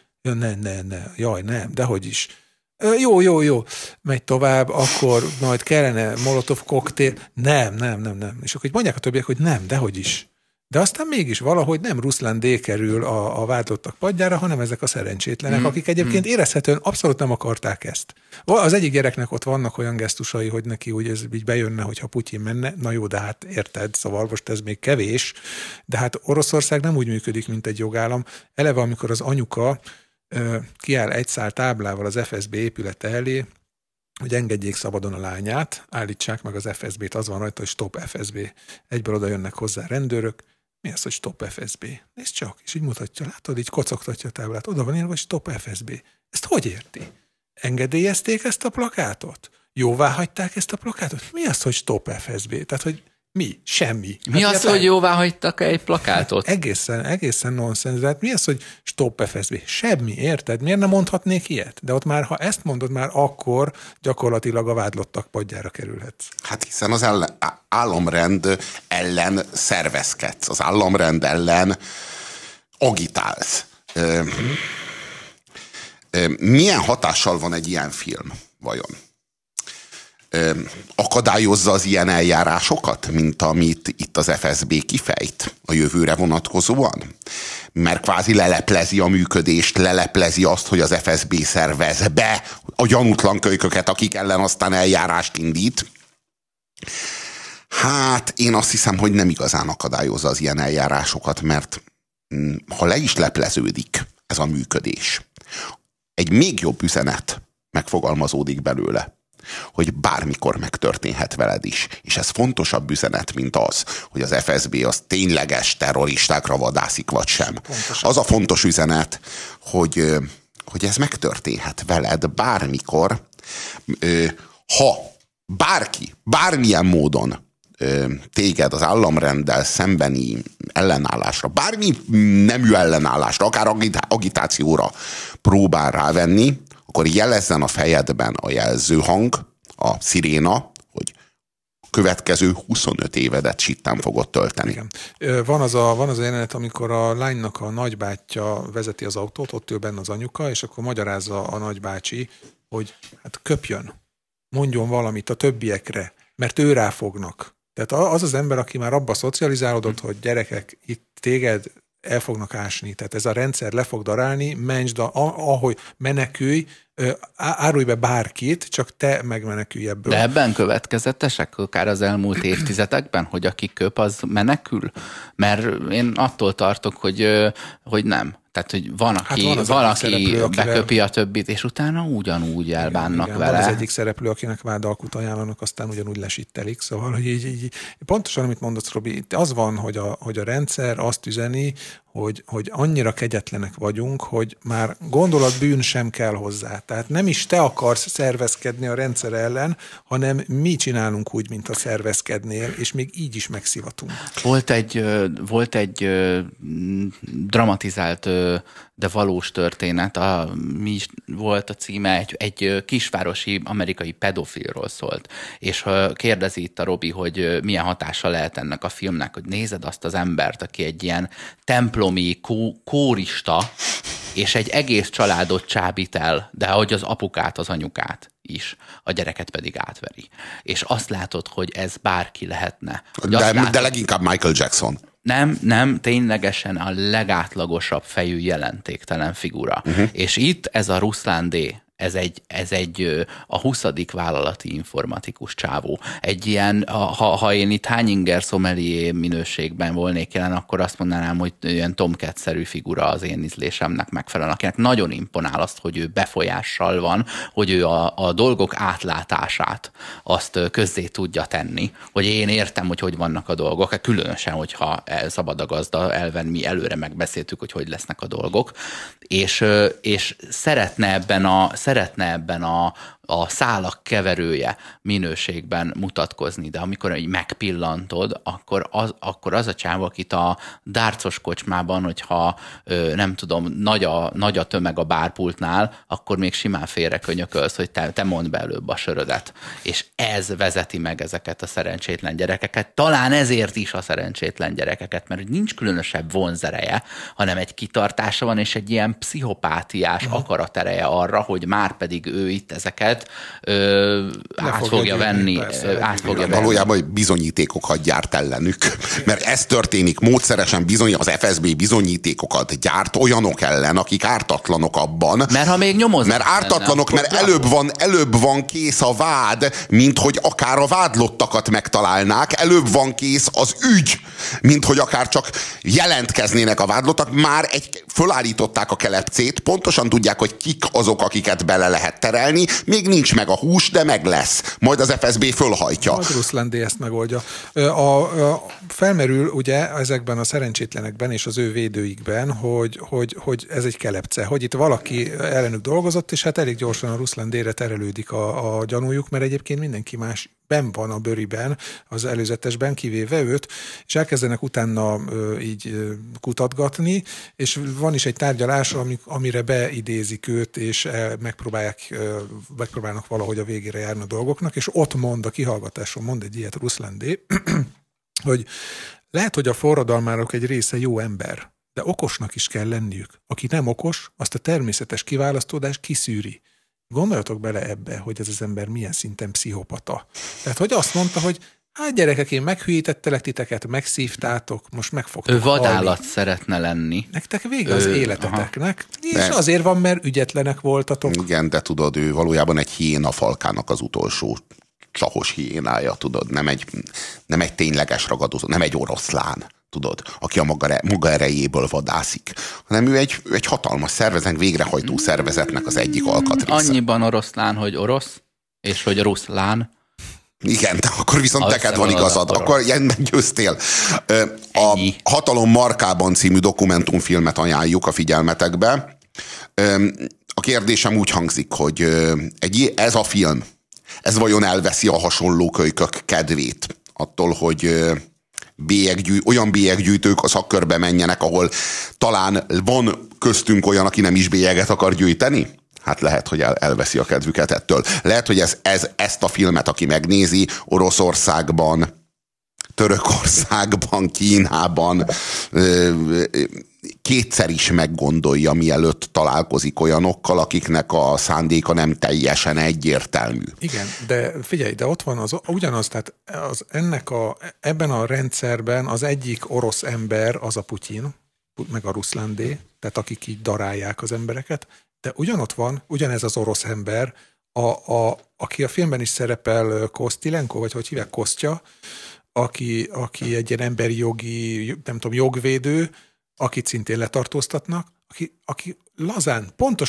nem, dehogy is. Jó, megy tovább, akkor majd kellene molotov koktél. Nem. És akkor így mondják a többiek, hogy nem, dehogy is. De aztán mégis valahogy nem Ruszlán D. kerül a vádlottak padjára, hanem ezek a szerencsétlenek, akik egyébként érezhetően abszolút nem akarták ezt. Az egyik gyereknek ott vannak olyan gesztusai, hogy neki úgy ez így bejönne, hogyha Putyin menne. Na jó, de hát érted, szóval most ez még kevés. De hát Oroszország nem úgy működik, mint egy jogállam. Eleve, amikor az anyuka kiáll egy szál táblával az FSB épülete elé, hogy engedjék szabadon a lányát, állítsák meg az FSB-t, az van rajta, hogy stop FSB. Egyből oda jönnek hozzá rendőrök. Mi az, hogy stop FSB? Nézd csak, és így mutatja, látod, így kocogtatja a táblát. Oda van írva, hogy stop FSB. Ezt hogy érti? Engedélyezték ezt a plakátot? Jóvá hagyták ezt a plakátot? Mi az, hogy stop FSB? Tehát, hogy mi? Semmi. Mi az, hogy jóvá hagytak egy plakátot? Egészen nonsens. Hát mi az, hogy stop FSB? Semmi, érted? Miért nem mondhatnék ilyet? De ott már, ha ezt mondod, már akkor gyakorlatilag a vádlottak padjára kerülhetsz. Hát hiszen az államrend ellen szervezkedsz, az államrend ellen agitálsz. Milyen hatással van egy ilyen film, vajon? Akadályozza az ilyen eljárásokat, mint amit itt az FSB kifejt a jövőre vonatkozóan? Mert kvázi leleplezi a működést, leleplezi azt, hogy az FSB szervez be a gyanútlan kölyköket, akik ellen aztán eljárást indít. Hát én azt hiszem, hogy nem igazán akadályozza az ilyen eljárásokat, mert ha le is lepleződik ez a működés, egy még jobb üzenet megfogalmazódik belőle, hogy bármikor megtörténhet veled is. És ez fontosabb üzenet, mint az, hogy az FSB az tényleges terroristákra vadászik, vagy sem. Pontosan. Az a fontos üzenet, hogy ez megtörténhet veled bármikor, ha bárki, bármilyen módon téged az államrenddel szembeni ellenállásra, bármi nemű ellenállásra, akár agitációra próbál rávenni, akkor jelezzen a fejedben a jelzőhang, a sziréna, hogy következő 25 évedet sitten fogod tölteni. Igen. Van az a jelenet, amikor a lánynak a nagybátyja vezeti az autót, ott ül benne az anyuka, és akkor magyarázza a nagybácsi, hogy hát köpjön, mondjon valamit a többiekre, mert ő ráfognak. Tehát az ember, aki már abba szocializálódott, hogy gyerekek, itt téged el fognak ásni, tehát ez a rendszer le fog darálni, ahogy menekülj, árulj be bárkit, csak te megmenekülj ebből. De ebben következetesek akár az elmúlt évtizedekben, hogy aki köp, az menekül? Mert én attól tartok, hogy nem. Tehát, hogy van, aki beköpi a többit, és utána ugyanúgy elbánnak vele. Van az egyik szereplő, akinek vádalkut ajánlanak, aztán ugyanúgy lesittelik. Szóval, hogy így pontosan, amit mondasz, Robi, az van, hogy a rendszer azt üzeni, hogy annyira kegyetlenek vagyunk, hogy már gondolatbűn sem kell hozzá. Tehát nem is te akarsz szervezkedni a rendszer ellen, hanem mi csinálunk úgy, mint a szervezkednél, és még így is megszivatunk. Volt egy dramatizált, de valós történet, mi is volt a címe, egy kisvárosi amerikai pedofilról szólt, és kérdezi itt a Robi, hogy milyen hatása lehet ennek a filmnek, hogy nézed azt az embert, aki egy ilyen templomi kórista, és egy egész családot csábít el, de ahogy az apukát, az anyukát is, a gyereket pedig átveri. És azt látod, hogy ez bárki lehetne. De leginkább Michael Jackson. Nem, ténylegesen a legátlagosabb fejű jelentéktelen figura. És itt ez a Ruslan D., ez egy a 20. vállalati informatikus csávó. Egy ilyen, ha én itt Hányinger sommelier minőségben volnék jelen, akkor azt mondanám, hogy ilyen Tomcat-szerű figura az én ízlésemnek megfelelően, akinek nagyon imponál azt, hogy ő befolyással van, hogy ő a dolgok átlátását azt közzé tudja tenni, hogy én értem, hogy vannak a dolgok, különösen, hogyha szabad a gazda elven, mi előre megbeszéltük, hogy lesznek a dolgok, és szeretne ebben a szálak keverője minőségben mutatkozni, de amikor így megpillantod, akkor az a csáv, akit a dárcos kocsmában, hogyha nem tudom, nagy a tömeg a bárpultnál, akkor még simán félrekönyökölsz, hogy te mondd be előbb a sörödet. És ez vezeti meg ezeket a szerencsétlen gyerekeket. Talán ezért is a szerencsétlen gyerekeket, mert nincs különösebb vonzereje, hanem egy kitartása van, és egy ilyen pszichopátiás akaratereje arra, hogy már pedig ő itt ezeket át fogja venni. Valójában bizonyítékokat gyárt ellenük. Mert ez történik módszeresen, az FSB bizonyítékokat gyárt olyanok ellen, akik ártatlanok abban. Mert ha még nyomoznak. Mert ártatlanok, mert előbb van kész a vád, mint hogy akár a vádlottakat megtalálnák. Előbb van kész az ügy, mint hogy akár csak jelentkeznének a vádlottak. Már fölállították a kelepcét, pontosan tudják, hogy kik azok, akiket bele lehet terelni. Még nincs meg a hús, de meg lesz. Majd az FSB fölhajtja. Majd Ruslan D. ezt megoldja. Felmerül ugye ezekben a szerencsétlenekben és az ő védőikben, hogy ez egy kelepce, hogy itt valaki ellenük dolgozott, és hát elég gyorsan a Ruslan D.-re terelődik a gyanújuk, mert egyébként mindenki más benn van a bőriben, az előzetesben, kivéve őt, és elkezdenek utána így kutatgatni, és van is egy tárgyalás, amire beidézik őt, és megpróbálnak valahogy a végére járni a dolgoknak, és ott mond, a kihallgatáson mond egy ilyet Ruslan D., hogy lehet, hogy a forradalmárok egy része jó ember, de okosnak is kell lenniük. Aki nem okos, azt a természetes kiválasztódás kiszűri. Gondoljatok bele ebbe, hogy ez az ember milyen szinten pszichopata. Tehát, hogy azt mondta, hogy hát gyerekek, én meghűítettelek titeket, megszívtátok, most meg fogtok Ő vadállat szeretne lenni. Nektek vége az életeteknek, és azért van, mert ügyetlenek voltatok. Igen, de tudod, ő valójában egy hiénafalkának az utolsó csahos hiénája, tudod, nem egy tényleges ragadozó, nem egy oroszlán, tudod, aki a maga erejéből vadászik, hanem ő egy hatalmas szervezet, végrehajtó szervezetnek az egyik alkatrésze. Annyiban oroszlán, hogy orosz, és hogy ruszlán. Igen, de akkor viszont neked van igazad, akkor ilyen győztél. A Hatalom markában című dokumentumfilmet ajánljuk a figyelmetekbe. A kérdésem úgy hangzik, hogy ez a film, ez vajon elveszi a hasonló kölykök kedvét attól, hogy olyan bélyeggyűjtők a szakkörbe menjenek, ahol talán van köztünk olyan, aki nem is bélyeget akar gyűjteni? Hát lehet, hogy elveszi a kedvüket ettől. Lehet, hogy ezt a filmet, aki megnézi Oroszországban, Törökországban, Kínában kétszer is meggondolja, mielőtt találkozik olyanokkal, akiknek a szándéka nem teljesen egyértelmű. Igen, de figyelj, de ott van ugyanaz, tehát ebben a rendszerben az egyik orosz ember az a Putyin, meg a Ruszlándé, tehát akik így darálják az embereket, de ugyanott van, ugyanez az orosz ember, aki a filmben is szerepel, Kostilenko, vagy hogy hívják, Kostya, aki egy ilyen emberi jogi, nem tudom, jogvédő, akit szintén letartóztatnak, aki lazán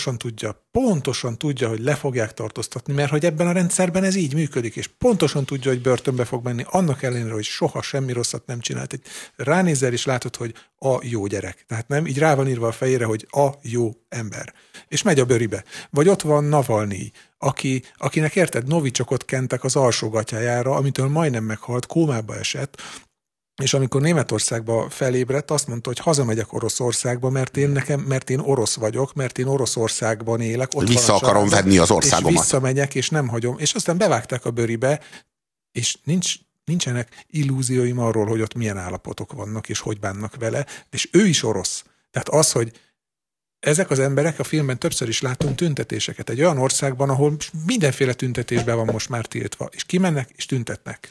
pontosan tudja, hogy le fogják tartóztatni, mert hogy ebben a rendszerben ez így működik, és pontosan tudja, hogy börtönbe fog menni, annak ellenére, hogy soha semmi rosszat nem csinált. Ránézel, és látod, hogy a jó gyerek. Tehát nem, így rá van írva a fejére, hogy a jó ember. És megy a bőribe. Vagy ott van Navalnyi, akinek érted, novicsokot kentek az alsógatyájára, amitől majdnem meghalt, kómába esett, és amikor Németországba felébredt, azt mondta, hogy hazamegyek Oroszországba, mert én orosz vagyok, mert én Oroszországban élek. Ott vissza akarom venni az országomat. És visszamegyek, és nem hagyom. És aztán bevágták a bőribe, és nincsenek illúzióim arról, hogy ott milyen állapotok vannak, és hogy bánnak vele, és ő is orosz. Tehát az, hogy ezek az emberek, a filmben többször is látunk tüntetéseket. Egy olyan országban, ahol mindenféle tüntetésben van most már tiltva, és kimennek, és tüntetnek.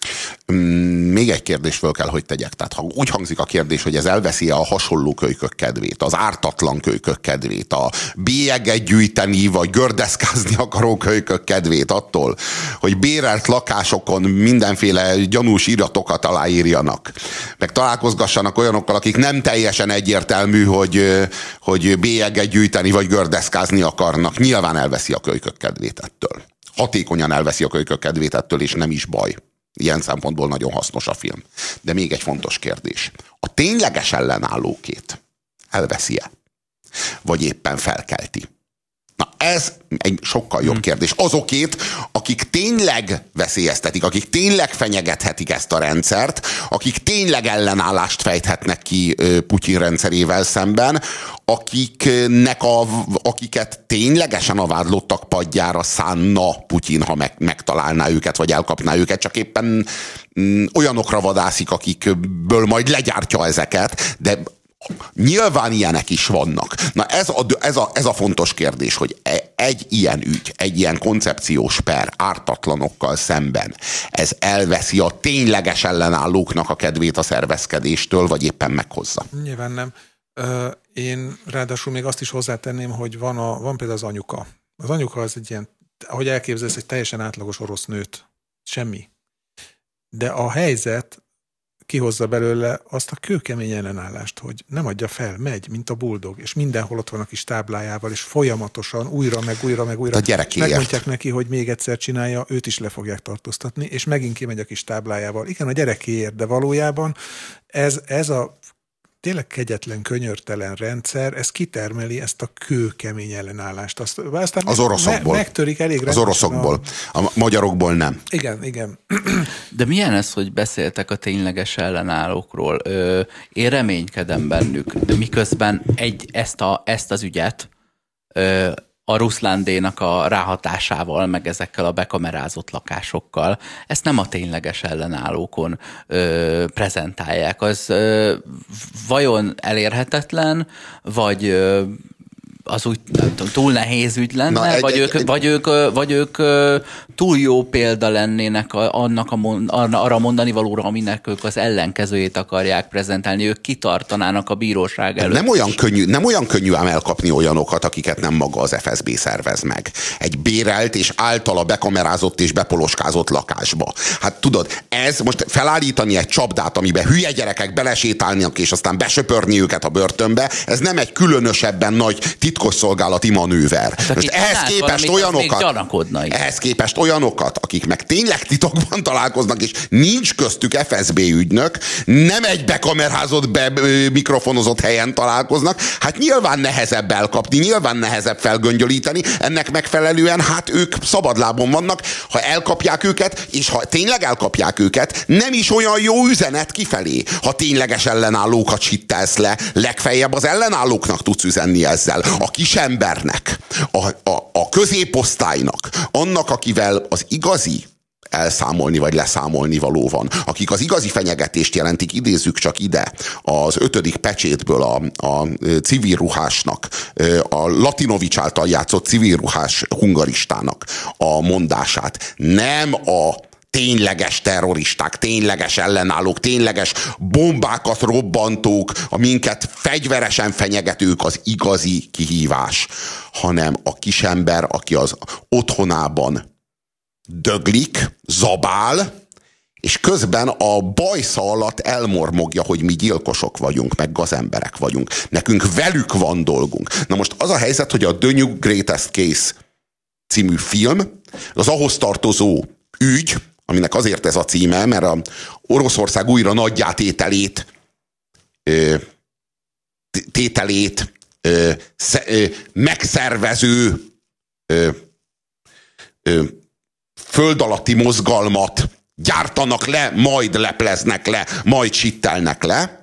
Még egy kérdés föl kell, hogy tegyek. Tehát ha úgy hangzik a kérdés, hogy ez elveszi a hasonló kölykök kedvét, az ártatlan kölykök kedvét, a bélyeget gyűjteni, vagy gördeszkázni akaró kölykök kedvét attól, hogy bérelt lakásokon mindenféle gyanús iratokat aláírjanak, meg találkozgassanak olyanokkal, akik nem teljesen egyértelmű, hogy bélyeget gyűjteni, vagy gördeszkázni akarnak. Nyilván elveszi a kölykök kedvét ettől. Hatékonyan elveszi a kölykök kedvét ettől, és nem is baj. Ilyen szempontból nagyon hasznos a film. De még egy fontos kérdés. A tényleges ellenállókét elveszi-e? Vagy éppen felkelti? Na ez egy sokkal jobb kérdés. Azokét, akik tényleg veszélyeztetik, akik tényleg fenyegethetik ezt a rendszert, akik tényleg ellenállást fejthetnek ki Putyin rendszerével szemben, akiket ténylegesen a vádlottak padjára szánna Putyin, ha megtalálná őket, vagy elkapná őket, csak éppen olyanokra vadászik, akikből majd legyártja ezeket, de nyilván ilyenek is vannak. Na ez a fontos kérdés, hogy egy ilyen ügy, egy ilyen koncepciós per ártatlanokkal szemben, ez elveszi a tényleges ellenállóknak a kedvét a szervezkedéstől, vagy éppen meghozza? Nyilván nem. Én ráadásul még azt is hozzátenném, hogy van például az anyuka. Az anyuka az egy ilyen, ahogy elképzelsz, egy teljesen átlagos orosz nőt. Semmi. De a helyzet kihozza belőle azt a kőkemény ellenállást, hogy nem adja fel, megy, mint a buldog, és mindenhol ott van a kis táblájával, és folyamatosan újra, meg újra. A gyerekéért. Megmondják neki, hogy még egyszer csinálja, őt is le fogják tartóztatni, és megint kimegy a kis táblájával. Igen, a gyerekéért, de valójában ez a tényleg kegyetlen, könyörtelen rendszer, ez kitermeli ezt a kőkemény ellenállást. Aztán az oroszokból. Megtörik elég az oroszokból. A magyarokból nem. Igen. De milyen ez, hogy beszéltek a tényleges ellenállókról? Én reménykedem bennük, de miközben ezt az ügyet a Ruszlándénak a ráhatásával, meg ezekkel a bekamerázott lakásokkal, ezt nem a tényleges ellenállókon prezentálják. Az vajon elérhetetlen, vagy az úgy nem tudom, túl nehéz ügy lenne, vagy ők túl jó példa lennének arra mondani valóra, aminek ők az ellenkezőjét akarják prezentálni, ők kitartanának a bíróság előtt. Nem olyan könnyű ám elkapni olyanokat, akiket nem maga az FSB szervez meg. Egy bérelt és általa bekamerázott és bepoloskázott lakásba. Hát tudod, ez most felállítani egy csapdát, amiben hülye gyerekek belesétálnak, és aztán besöpörni őket a börtönbe, ez nem egy különösebben nagy titkos titkosszolgálati manőver. Most ehhez képest olyanokat, akik meg tényleg titokban találkoznak, és nincs köztük FSB ügynök, nem egy bekamerházott, mikrofonozott helyen találkoznak, hát nyilván nehezebb elkapni, nyilván nehezebb felgöngyölíteni, ennek megfelelően hát ők szabadlábon vannak, ha elkapják őket, és ha tényleg elkapják őket, nem is olyan jó üzenet kifelé. Ha tényleges ellenállókat sittelsz le, legfeljebb az ellenállóknak tudsz üzenni ezzel. A kisembernek, a középosztálynak, annak, akivel az igazi elszámolni vagy leszámolni való van. Akik az igazi fenyegetést jelentik, idézzük csak ide az 5. pecsétből a civil ruhásnak, a Latinovics által játszott civil ruhás hungaristának a mondását. Nem a tényleges terroristák, tényleges ellenállók, tényleges bombákat robbantók, a minket fegyveresen fenyegetők az igazi kihívás, hanem a kisember, aki az otthonában döglik, zabál, és közben a bajsza alatt elmormogja, hogy mi gyilkosok vagyunk, meg gazemberek vagyunk. Nekünk velük van dolgunk. Na most az a helyzet, hogy a The New Greatest Case című film, az ahhoz tartozó ügy, aminek azért ez a címe, mert a Oroszország újra nagyjátételét megszervező föld alatti mozgalmat gyártanak le, majd lepleznek le, majd sittelnek le.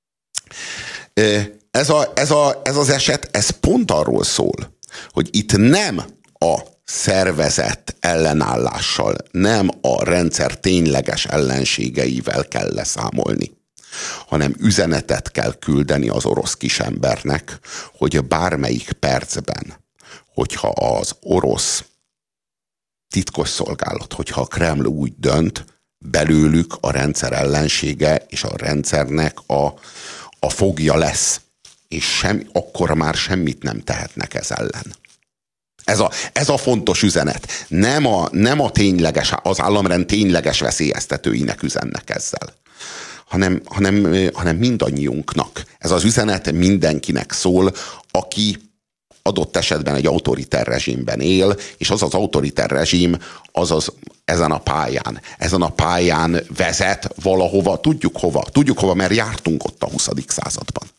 Ez az eset, ez pont arról szól, hogy itt nem a szervezett ellenállással, nem a rendszer tényleges ellenségeivel kell leszámolni, hanem üzenetet kell küldeni az orosz kisembernek, hogy bármelyik percben, hogyha az orosz titkosszolgálat, hogyha a Kreml úgy dönt, belőlük a rendszer ellensége és a rendszernek a fogja lesz. És akkor már semmit nem tehetnek ez ellen. Ez a fontos üzenet. Nem a tényleges, az államrend tényleges veszélyeztetőinek üzennek ezzel, hanem mindannyiunknak. Ez az üzenet mindenkinek szól, aki adott esetben egy autoriter rezsimben él, és az autoriter rezsim ezen a pályán vezet valahova, tudjuk hova, mert jártunk ott a 20. században.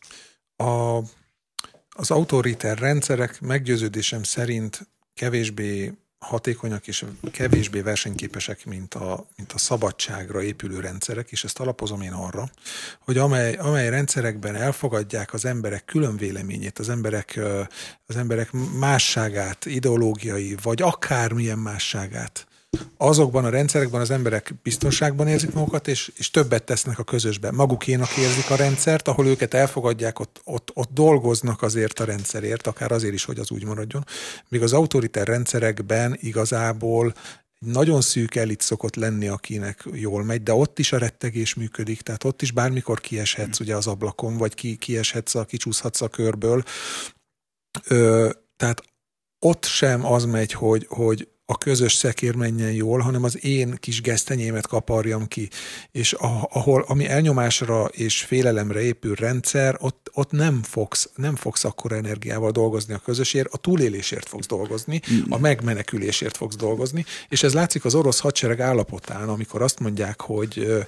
Az autoriter rendszerek meggyőződésem szerint kevésbé hatékonyak és kevésbé versenyképesek, mint a szabadságra épülő rendszerek, és ezt alapozom én arra, hogy amely rendszerekben elfogadják az emberek külön véleményét, az emberek másságát, ideológiai, vagy akármilyen másságát, azokban a rendszerekben az emberek biztonságban érzik magukat, és többet tesznek a közösben. Magukénak érzik a rendszert, ahol őket elfogadják, ott dolgoznak azért a rendszerért, akár azért is, hogy az úgy maradjon. Míg az autoriter rendszerekben igazából nagyon szűk elit szokott lenni, akinek jól megy, de ott is a rettegés működik, tehát ott is bármikor kieshetsz ugye az ablakon, vagy kicsúszhatsz a körből. Tehát ott sem az megy, hogy a közös szekér menjen jól, hanem az én kis gesztenyémet kaparjam ki. És ami elnyomásra és félelemre épül rendszer, ott nem fogsz akkora energiával dolgozni a közösért, a túlélésért fogsz dolgozni, a megmenekülésért fogsz dolgozni, és ez látszik az orosz hadsereg állapotán, amikor azt mondják, hogy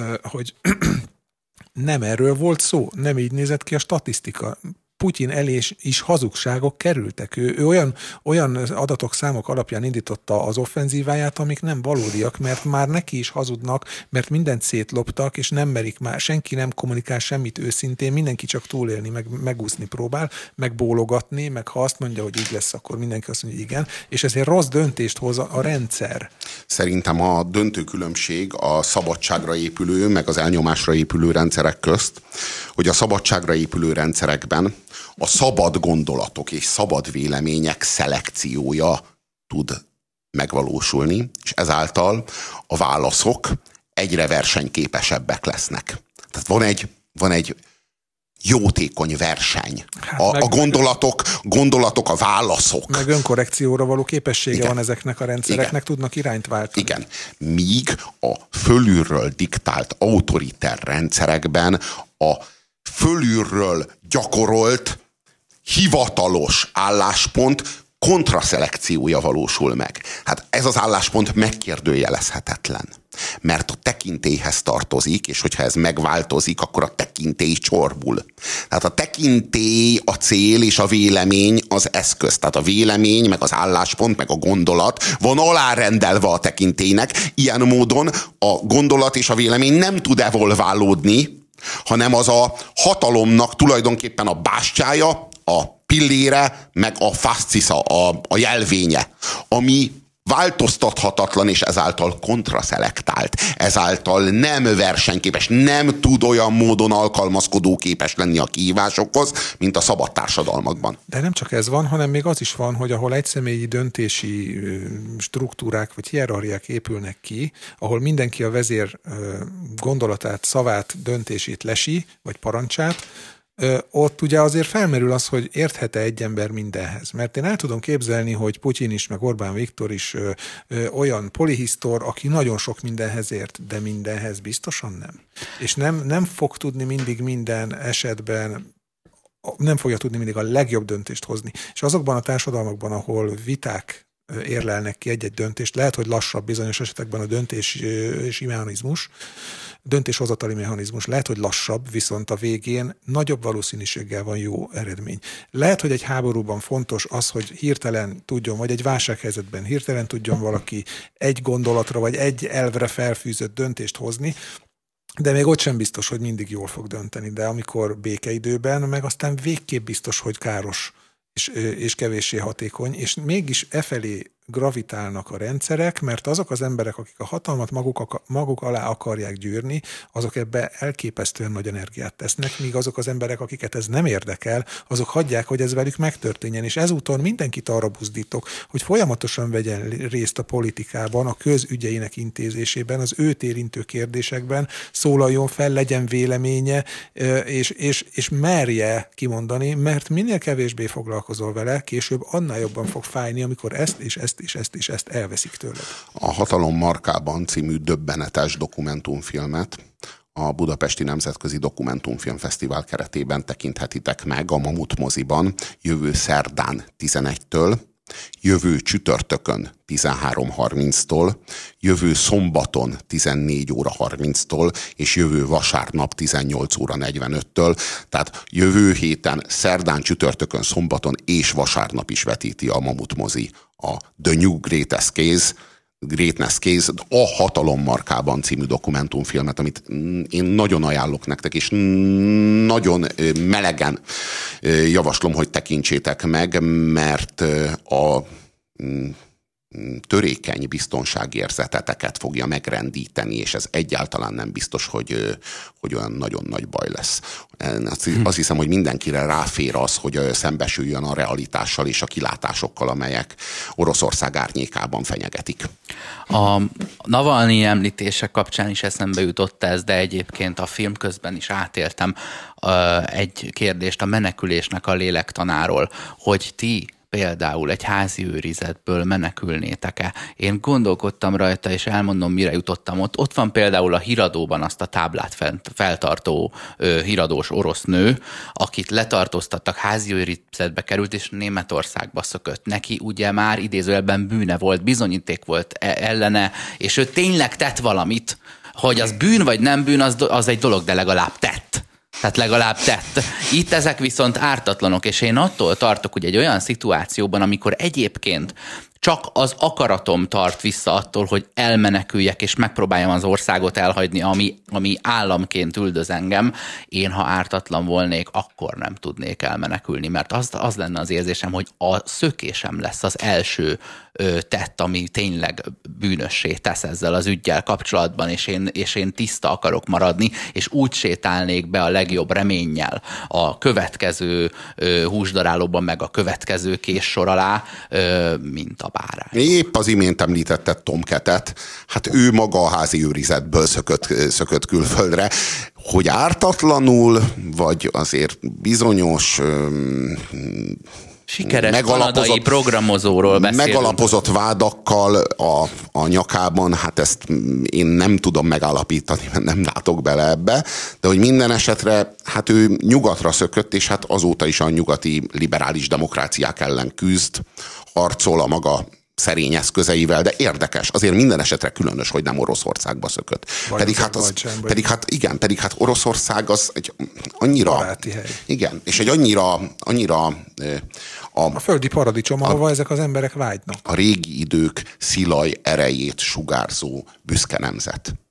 nem erről volt szó, nem így nézett ki a statisztika. Putyin elé is hazugságok kerültek. Ő olyan adatok, számok alapján indította az offenzíváját, amik nem valódiak, mert már neki is hazudnak, mert mindent szétloptak, és nem merik már, senki nem kommunikál semmit őszintén, mindenki csak túlélni, megúszni próbál, megbólogatni, meg ha azt mondja, hogy így lesz, akkor mindenki azt mondja, hogy igen, és ezért rossz döntést hoz a rendszer. Szerintem a döntő különbség a szabadságra épülő, meg az elnyomásra épülő rendszerek közt, hogy a szabadságra épülő rendszerekben a szabad gondolatok és szabad vélemények szelekciója tud megvalósulni, és ezáltal a válaszok egyre versenyképesebbek lesznek. Tehát van egy jótékony verseny. A gondolatok, a válaszok. Meg önkorrekcióra való képessége van ezeknek a rendszereknek, tudnak irányt váltani. Igen. Míg a fölülről diktált autoriter rendszerekben a fölülről gyakorolt hivatalos álláspont kontraszelekciója valósul meg. Hát ez az álláspont megkérdőjelezhetetlen. Mert a tekintélyhez tartozik, és hogyha ez megváltozik, akkor a tekintély csorbul. Tehát a tekintély a cél, és a vélemény az eszköz. Tehát a vélemény, meg az álláspont, meg a gondolat van alárendelve a tekintélynek. Ilyen módon a gondolat és a vélemény nem tud evolválódni, hanem az a hatalomnak tulajdonképpen a bástyája, a pillére, meg a fascisza, a jelvénye, ami változtathatatlan, és ezáltal kontraszelektált, ezáltal nem versenyképes, nem tud olyan módon alkalmazkodóképes lenni a kihívásokhoz, mint a szabad társadalmakban. De nem csak ez van, hanem még az is van, hogy ahol egyszemélyi döntési struktúrák vagy hierarchiák épülnek ki, ahol mindenki a vezér gondolatát, szavát, döntését lesi, vagy parancsát, ott ugye azért felmerül az, hogy érthet-e egy ember mindenhez. Mert én el tudom képzelni, hogy Putyin is, meg Orbán Viktor is olyan polihisztor, aki nagyon sok mindenhez ért, de mindenhez biztosan nem. És nem fog tudni mindig minden esetben, nem fogja tudni mindig a legjobb döntést hozni. És azokban a társadalmakban, ahol viták érlelnek ki egy-egy döntést, lehet, hogy lassabb bizonyos esetekben a döntési mechanizmus, döntéshozatali mechanizmus, lehet, hogy lassabb, viszont a végén nagyobb valószínűséggel van jó eredmény. Lehet, hogy egy háborúban fontos az, hogy hirtelen tudjon, vagy egy válsághelyzetben hirtelen tudjon valaki egy gondolatra, vagy egy elvre felfűzött döntést hozni, de még ott sem biztos, hogy mindig jól fog dönteni. De amikor békeidőben, meg aztán végképp biztos, hogy káros és kevéssé hatékony, és mégis efelé gravitálnak a rendszerek, mert azok az emberek, akik a hatalmat maguk alá akarják gyűrni, azok ebbe elképesztően nagy energiát tesznek, míg azok az emberek, akiket ez nem érdekel, azok hagyják, hogy ez velük megtörténjen, és ezúton mindenkit arra buzdítok, hogy folyamatosan vegyen részt a politikában, a közügyeinek intézésében, az őt érintő kérdésekben, szólaljon fel, legyen véleménye, és merje kimondani, mert minél kevésbé foglalkozol vele, később annál jobban fog fájni, amikor ezt elveszik tőled. A Hatalom markában című döbbenetes dokumentumfilmet a Budapesti Nemzetközi Dokumentumfilmfesztivál keretében tekinthetitek meg a Mamut moziban jövő szerdán 11-től, jövő csütörtökön 13:30-tól, jövő szombaton 14 óra 30-tól, és jövő vasárnap 18 óra 45-től. Tehát jövő héten szerdán, csütörtökön, szombaton és vasárnap is vetíti a Mamut mozi a The New Greatness Case, a Hatalom markában című dokumentumfilmet, amit én nagyon ajánlok nektek, és nagyon melegen javaslom, hogy tekintsétek meg, mert a törékeny biztonságérzeteteket fogja megrendíteni, és ez egyáltalán nem biztos, hogy olyan nagyon nagy baj lesz. Azt hiszem, hogy mindenkire ráfér az, hogy szembesüljön a realitással és a kilátásokkal, amelyek Oroszország árnyékában fenyegetik. A Navalnyi említések kapcsán is eszembe jutott ez, de egyébként a film közben is átéltem egy kérdést a menekülésnek a lélektanáról, hogy ti például egy házi őrizetből menekülnétek-e. Én gondolkodtam rajta, és elmondom, mire jutottam. Ott van például a híradóban azt a táblát feltartó híradós orosz nő, akit letartóztattak, házi őrizetbe került, és Németországba szökött. Neki ugye már idézőjelben bűne volt, bizonyíték volt ellene, és ő tényleg tett valamit. Hogy az bűn vagy nem bűn, az egy dolog, de legalább tett. Tehát legalább tett. Itt ezek viszont ártatlanok, és én attól tartok, hogy egy olyan szituációban, amikor egyébként csak az akaratom tart vissza attól, hogy elmeneküljek, és megpróbáljam az országot elhagyni, ami államként üldöz engem, én, ha ártatlan volnék, akkor nem tudnék elmenekülni, mert az lenne az érzésem, hogy a szökésem lesz az első tett, ami tényleg bűnössé tesz ezzel az üggyel kapcsolatban, és én tiszta akarok maradni, és úgy sétálnék be a legjobb reménnyel a következő húsdarálóban, meg a következő késsor alá, mint a bárány. Épp az imént említetted Tomketet, hát ő maga a házi őrizetből szökött külföldre, hogy ártatlanul, vagy azért bizonyos sikeres kanadai programozóról beszélünk. Megalapozott vádakkal a nyakában, hát ezt én nem tudom megállapítani, mert nem látok bele ebbe, de hogy minden esetre, hát ő nyugatra szökött, és hát azóta is a nyugati liberális demokráciák ellen küzd, harcol a maga szerény eszközeivel, de érdekes, azért minden esetre különös, hogy nem Oroszországba szökött. Pedig hát Oroszország az egy annyira... baráti hely. Igen, és egy annyira a földi paradicsom, ahova ezek az emberek vágynak. A régi idők szilaj erejét sugárzó büszke nemzet.